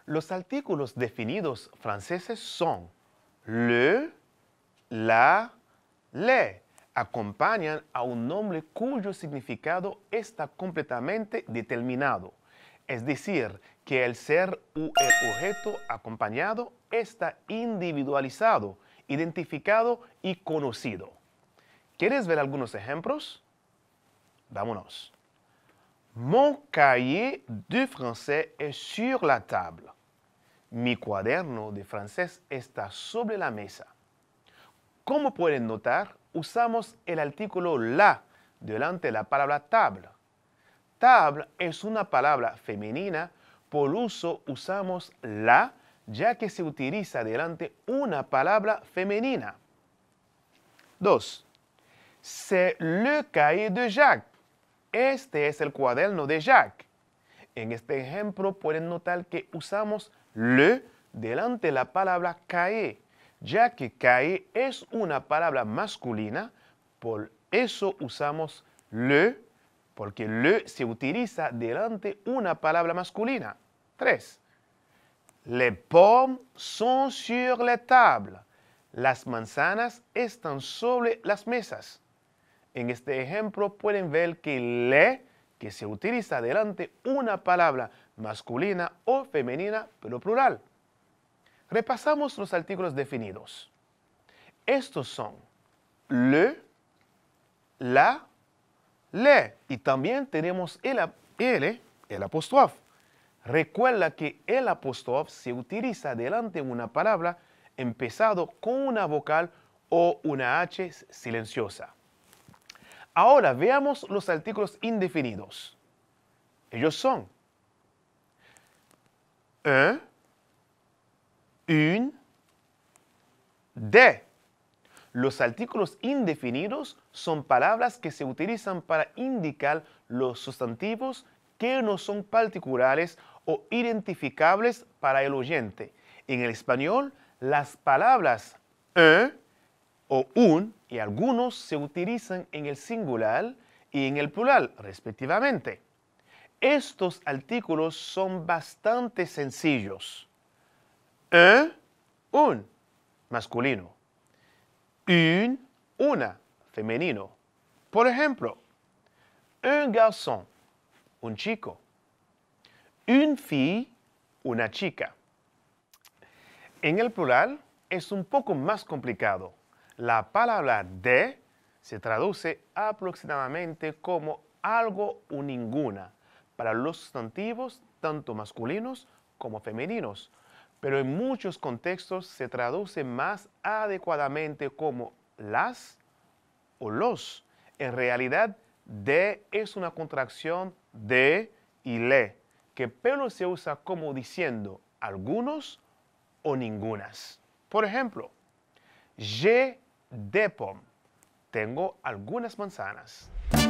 Los artículos definidos franceses son le, la, le. Acompañan a un nombre cuyo significado está completamente determinado. Es decir, que el ser u el objeto acompañado está individualizado, identificado y conocido. ¿Quieres ver algunos ejemplos? Vámonos. Mon cahier de français est sur la table. Mi cuaderno de francés está sobre la mesa. Como pueden notar, usamos el artículo la delante de la palabra table. Table es una palabra femenina, por uso usamos la, ya que se utiliza delante una palabra femenina. dos. C'est le cahier de Jacques. Este es el cuaderno de Jacques. En este ejemplo pueden notar que usamos le delante de la palabra cahier, ya que cahier es una palabra masculina, por eso usamos le, porque le se utiliza delante una palabra masculina. tres. Les pommes sont sur la table. Las manzanas están sobre las mesas. En este ejemplo pueden ver que le, que se utiliza delante una palabra masculina o femenina, pero plural. Repasamos los artículos definidos. Estos son le, la, le, y también tenemos el, el, el apóstrofe. Recuerda que el apóstrofe se utiliza delante de una palabra empezado con una vocal o una H silenciosa. Ahora veamos los artículos indefinidos. Ellos son un, une, des. Los artículos indefinidos son palabras que se utilizan para indicar los sustantivos que no son particulares o identificables para el oyente. En el español, las palabras un o un y algunos se utilizan en el singular y en el plural, respectivamente. Estos artículos son bastante sencillos. Un, un, masculino. Une, una, femenino. Por ejemplo, un garçon, un chico. Une fille, una chica. En el plural es un poco más complicado. La palabra de se traduce aproximadamente como algo o ninguna para los sustantivos tanto masculinos como femeninos, pero en muchos contextos se traduce más adecuadamente como las o los. En realidad, de es una contracción de y le, que pero se usa como diciendo algunos o ningunas. Por ejemplo, j'ai des pommes. Tengo algunas manzanas.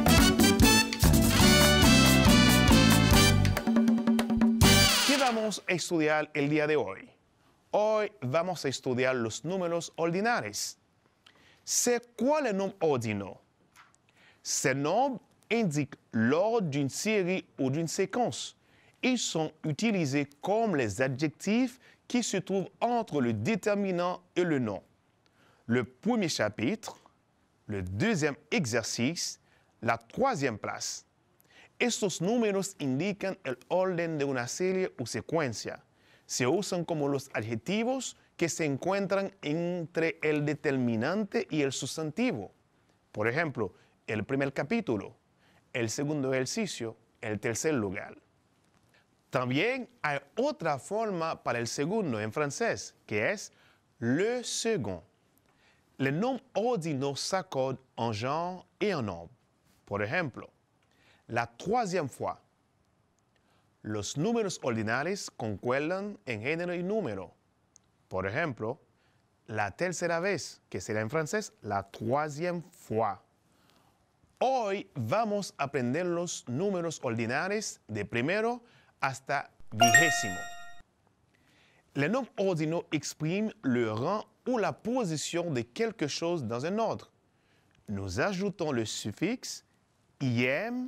¿Qué vamos a estudiar el día de hoy? Hoy vamos a estudiar los números ordinaires. C'est quoi le nombre ordinal? Ces nombres indiquent l'ordre d'une série ou d'une séquence. Ils sont utilisés comme les adjectifs qui se trouvent entre le déterminant et le nom. Le premier chapitre, le deuxième exercice, la troisième place. Estos números indican el orden de una serie o secuencia. Se usan como los adjetivos que se encuentran entre el determinante y el sustantivo. Por ejemplo, el primer capítulo, el segundo ejercicio, el tercer lugar. También hay otra forma para el segundo en francés, que es le second. Les nombres ordinaux s'accordent en genre et en nombre. Por ejemplo, la troisième fois. Los números ordinales concuerdan en género y número. Por ejemplo, la tercera vez, que será en francés la troisième fois. Hoy vamos a aprender los números ordinales de primero hasta vigésimo. Les nombres ordinaux expriment le rang ou la position de quelque chose dans un ordre. Nous ajoutons le suffixe « ième »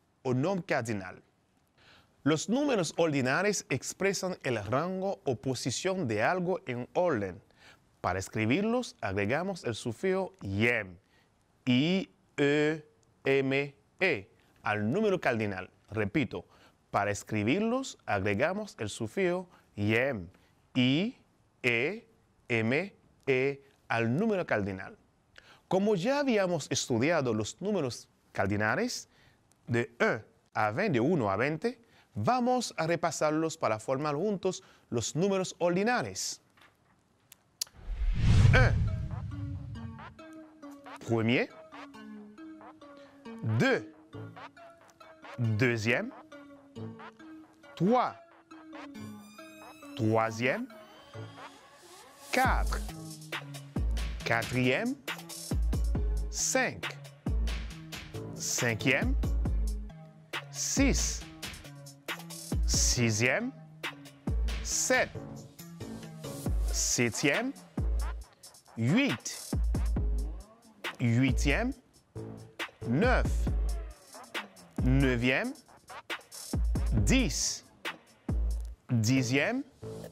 au nombre cardinal. Los números ordinales expresan el rango o posición de algo en orden. Para escribirlos, agregamos el sufijo yem, I, E, M, E, al número cardinal. Repito, para escribirlos, agregamos el sufijo yem, I, E, M, E, al número cardinal. Como ya habíamos estudiado los números cardinales de uno a veinte, de uno a veinte, vamos a repasarlos para formar juntos los números ordinales. un. Premier. deux. Deuxième. trois. Troisième. quatre. Quatrième. cinq. Cinquième. six. Sixième. sept. Septième. huit. Huitième. neuf. Neuvième. dix. Dixième.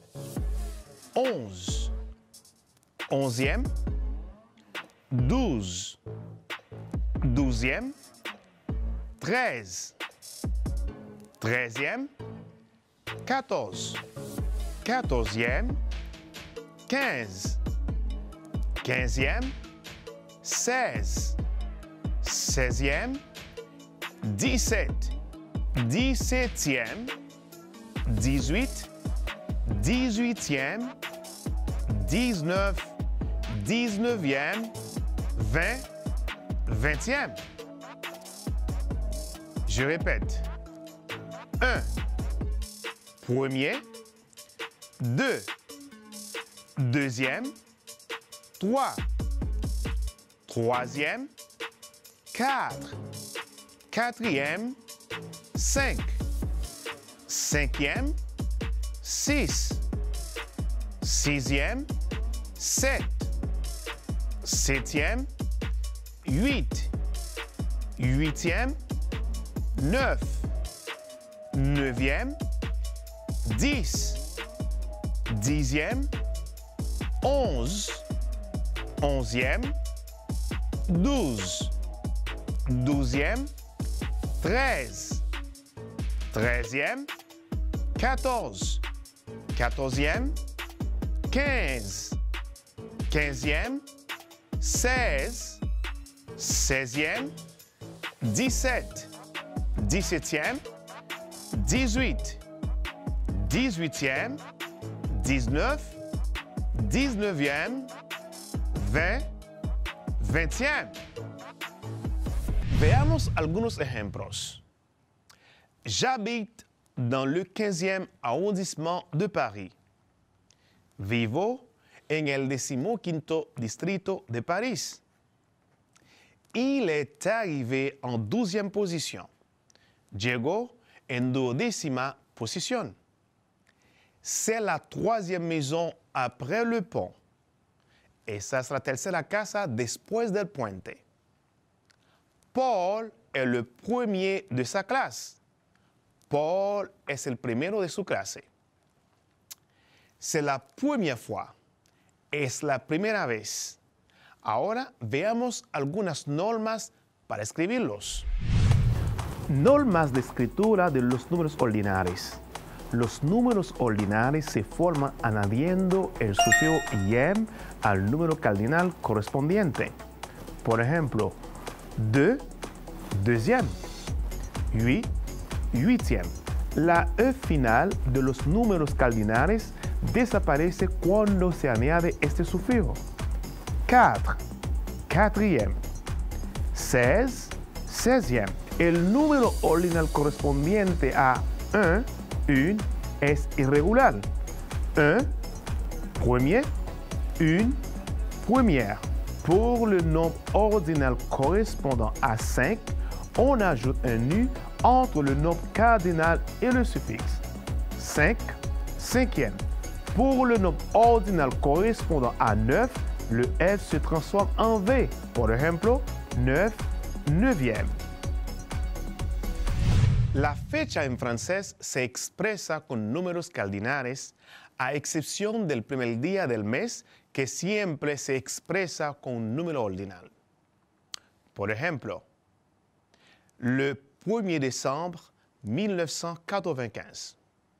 onze. Onzième. douze. Douzième. treize. Treizième. quatorze. Quatorzième. quinze. Quinzième. seize. Seizième. dix-sept. Dix-septième. dix-huit. Dix-huitième. dix-neuf. Dix-neuvième. vingt. Vingtième. Je répète. un. Premier. deux. Deuxième. trois. Troisième. quatre. Quatrième. cinq. Cinquième. six. Sixième. sept. Septième. huit. Huitième. neuf. Neuvième. dix. Dixième. onze. Onzième. douze. Douzième. treize. Treizième. quatorze. Quatorzième. quinze. Quinzième. seize. Seizième. dix-sept. Dix-septième. dix-huit. Dix-huitième. dix-neuf. Dix-neuvième. vingt. Vingtième. Veamos algunos ejemplos. J'habite dans le quinzième arrondissement de Paris. Vivo en el decimoquinto distrito de París. Il est arrivé en douzième position. Llegó en duodécima posición. C'est la troisième maison après le pont. Esa es la tercera casa después del puente. Paul est le premier de sa clase. Paul es el primero de su clase. C'est la première fois. Es la primera vez. Ahora veamos algunas normas para escribirlos. Normas de escritura de los números ordinales. Los números ordinales se forman añadiendo el sufijo yem al número cardinal correspondiente. Por ejemplo, deux, deuxième, huit, huitième. La E final de los números cardinales desaparece cuando se añade este sufijo. quatre, quatrième, seize, seizième. El número ordinal correspondiente a un, une, es irregular. Un, premier, une, première. Pour le nombre ordinal correspondant à cinq, on ajoute un nu entre le nombre cardinal et le suffixe. cinq, cinquième. Pour le nombre ordinal correspondant à neuf, le F se transforme en V. Por ejemplo, neuf, neuvième. La fecha en francés se expresa con números cardinales, a excepción del primer día del mes, que siempre se expresa con un número ordinal. Por ejemplo, le premier décembre mille neuf cent quatre-vingt-quinze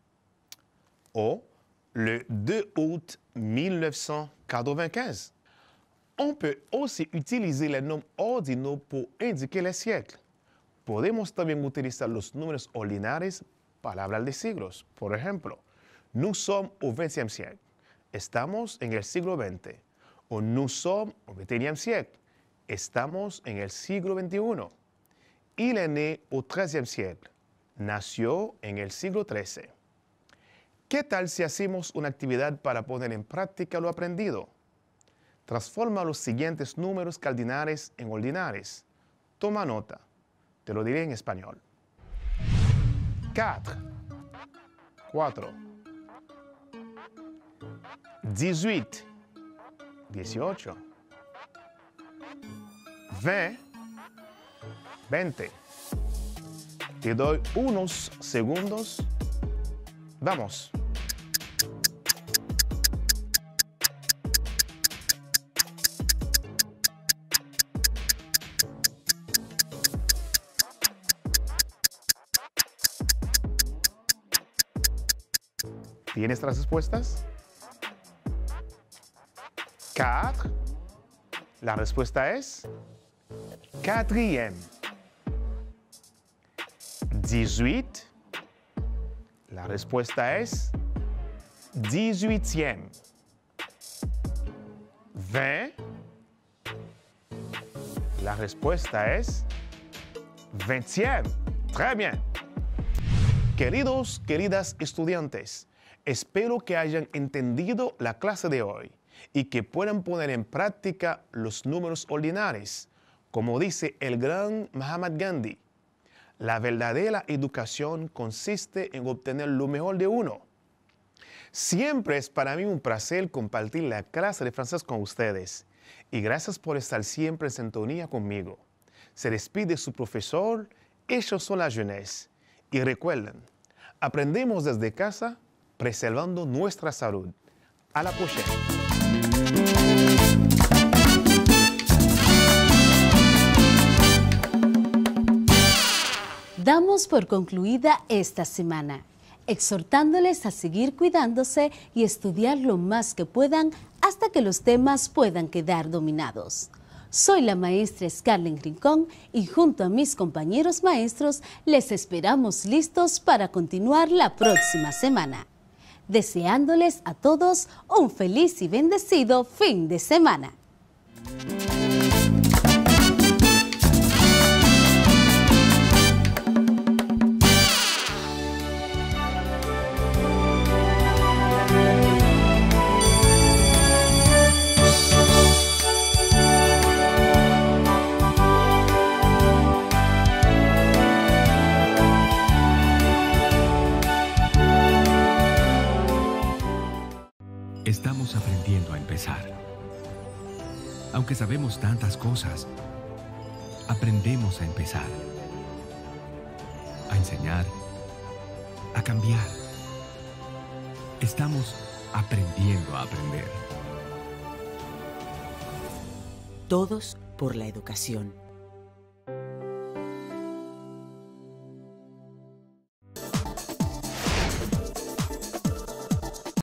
o le deux août mille neuf cent quatre-vingt-quinze. On peut aussi utiliser les nombres ordinaux pour indiquer les siècles. Podemos también utilizar los números ordinales para hablar de siglos. Por ejemplo, nous sommes au vingtième siècle. Estamos en el siglo veinte. O nous sommes au vingt et unième siècle. Estamos en el siglo veintiuno. Il est né au treizième siècle. Nació en el siglo trece. ¿Qué tal si hacemos una actividad para poner en práctica lo aprendido? Transforma los siguientes números cardinales en ordinales. Toma nota. Te lo diré en español. Quatre. Cuatro. Dix-huit. Dieciocho. Veinte. Veinte. Te doy unos segundos. Vamos. ¿Tienes las respuestas? Quatre. La respuesta es quatrième. Dix-huit. La respuesta es dix-huitième. Vingt. La respuesta es vingtième. Très bien. Queridos, queridas estudiantes, espero que hayan entendido la clase de hoy y que puedan poner en práctica los números ordinales. Como dice el gran Mahatma Gandhi, la verdadera educación consiste en obtener lo mejor de uno. Siempre es para mí un placer compartir la clase de francés con ustedes y gracias por estar siempre en sintonía conmigo. Se despide su profesor, ellos son la jeunesse. Y recuerden, aprendemos desde casa preservando nuestra salud. A la próxima. Damos por concluida esta semana, exhortándoles a seguir cuidándose y estudiar lo más que puedan hasta que los temas puedan quedar dominados. Soy la maestra Scarlett Rincón y junto a mis compañeros maestros les esperamos listos para continuar la próxima semana. Deseándoles a todos un feliz y bendecido fin de semana. Estamos aprendiendo a empezar. Aunque sabemos tantas cosas, aprendemos a empezar. A enseñar, a cambiar. Estamos aprendiendo a aprender. Todos por la educación.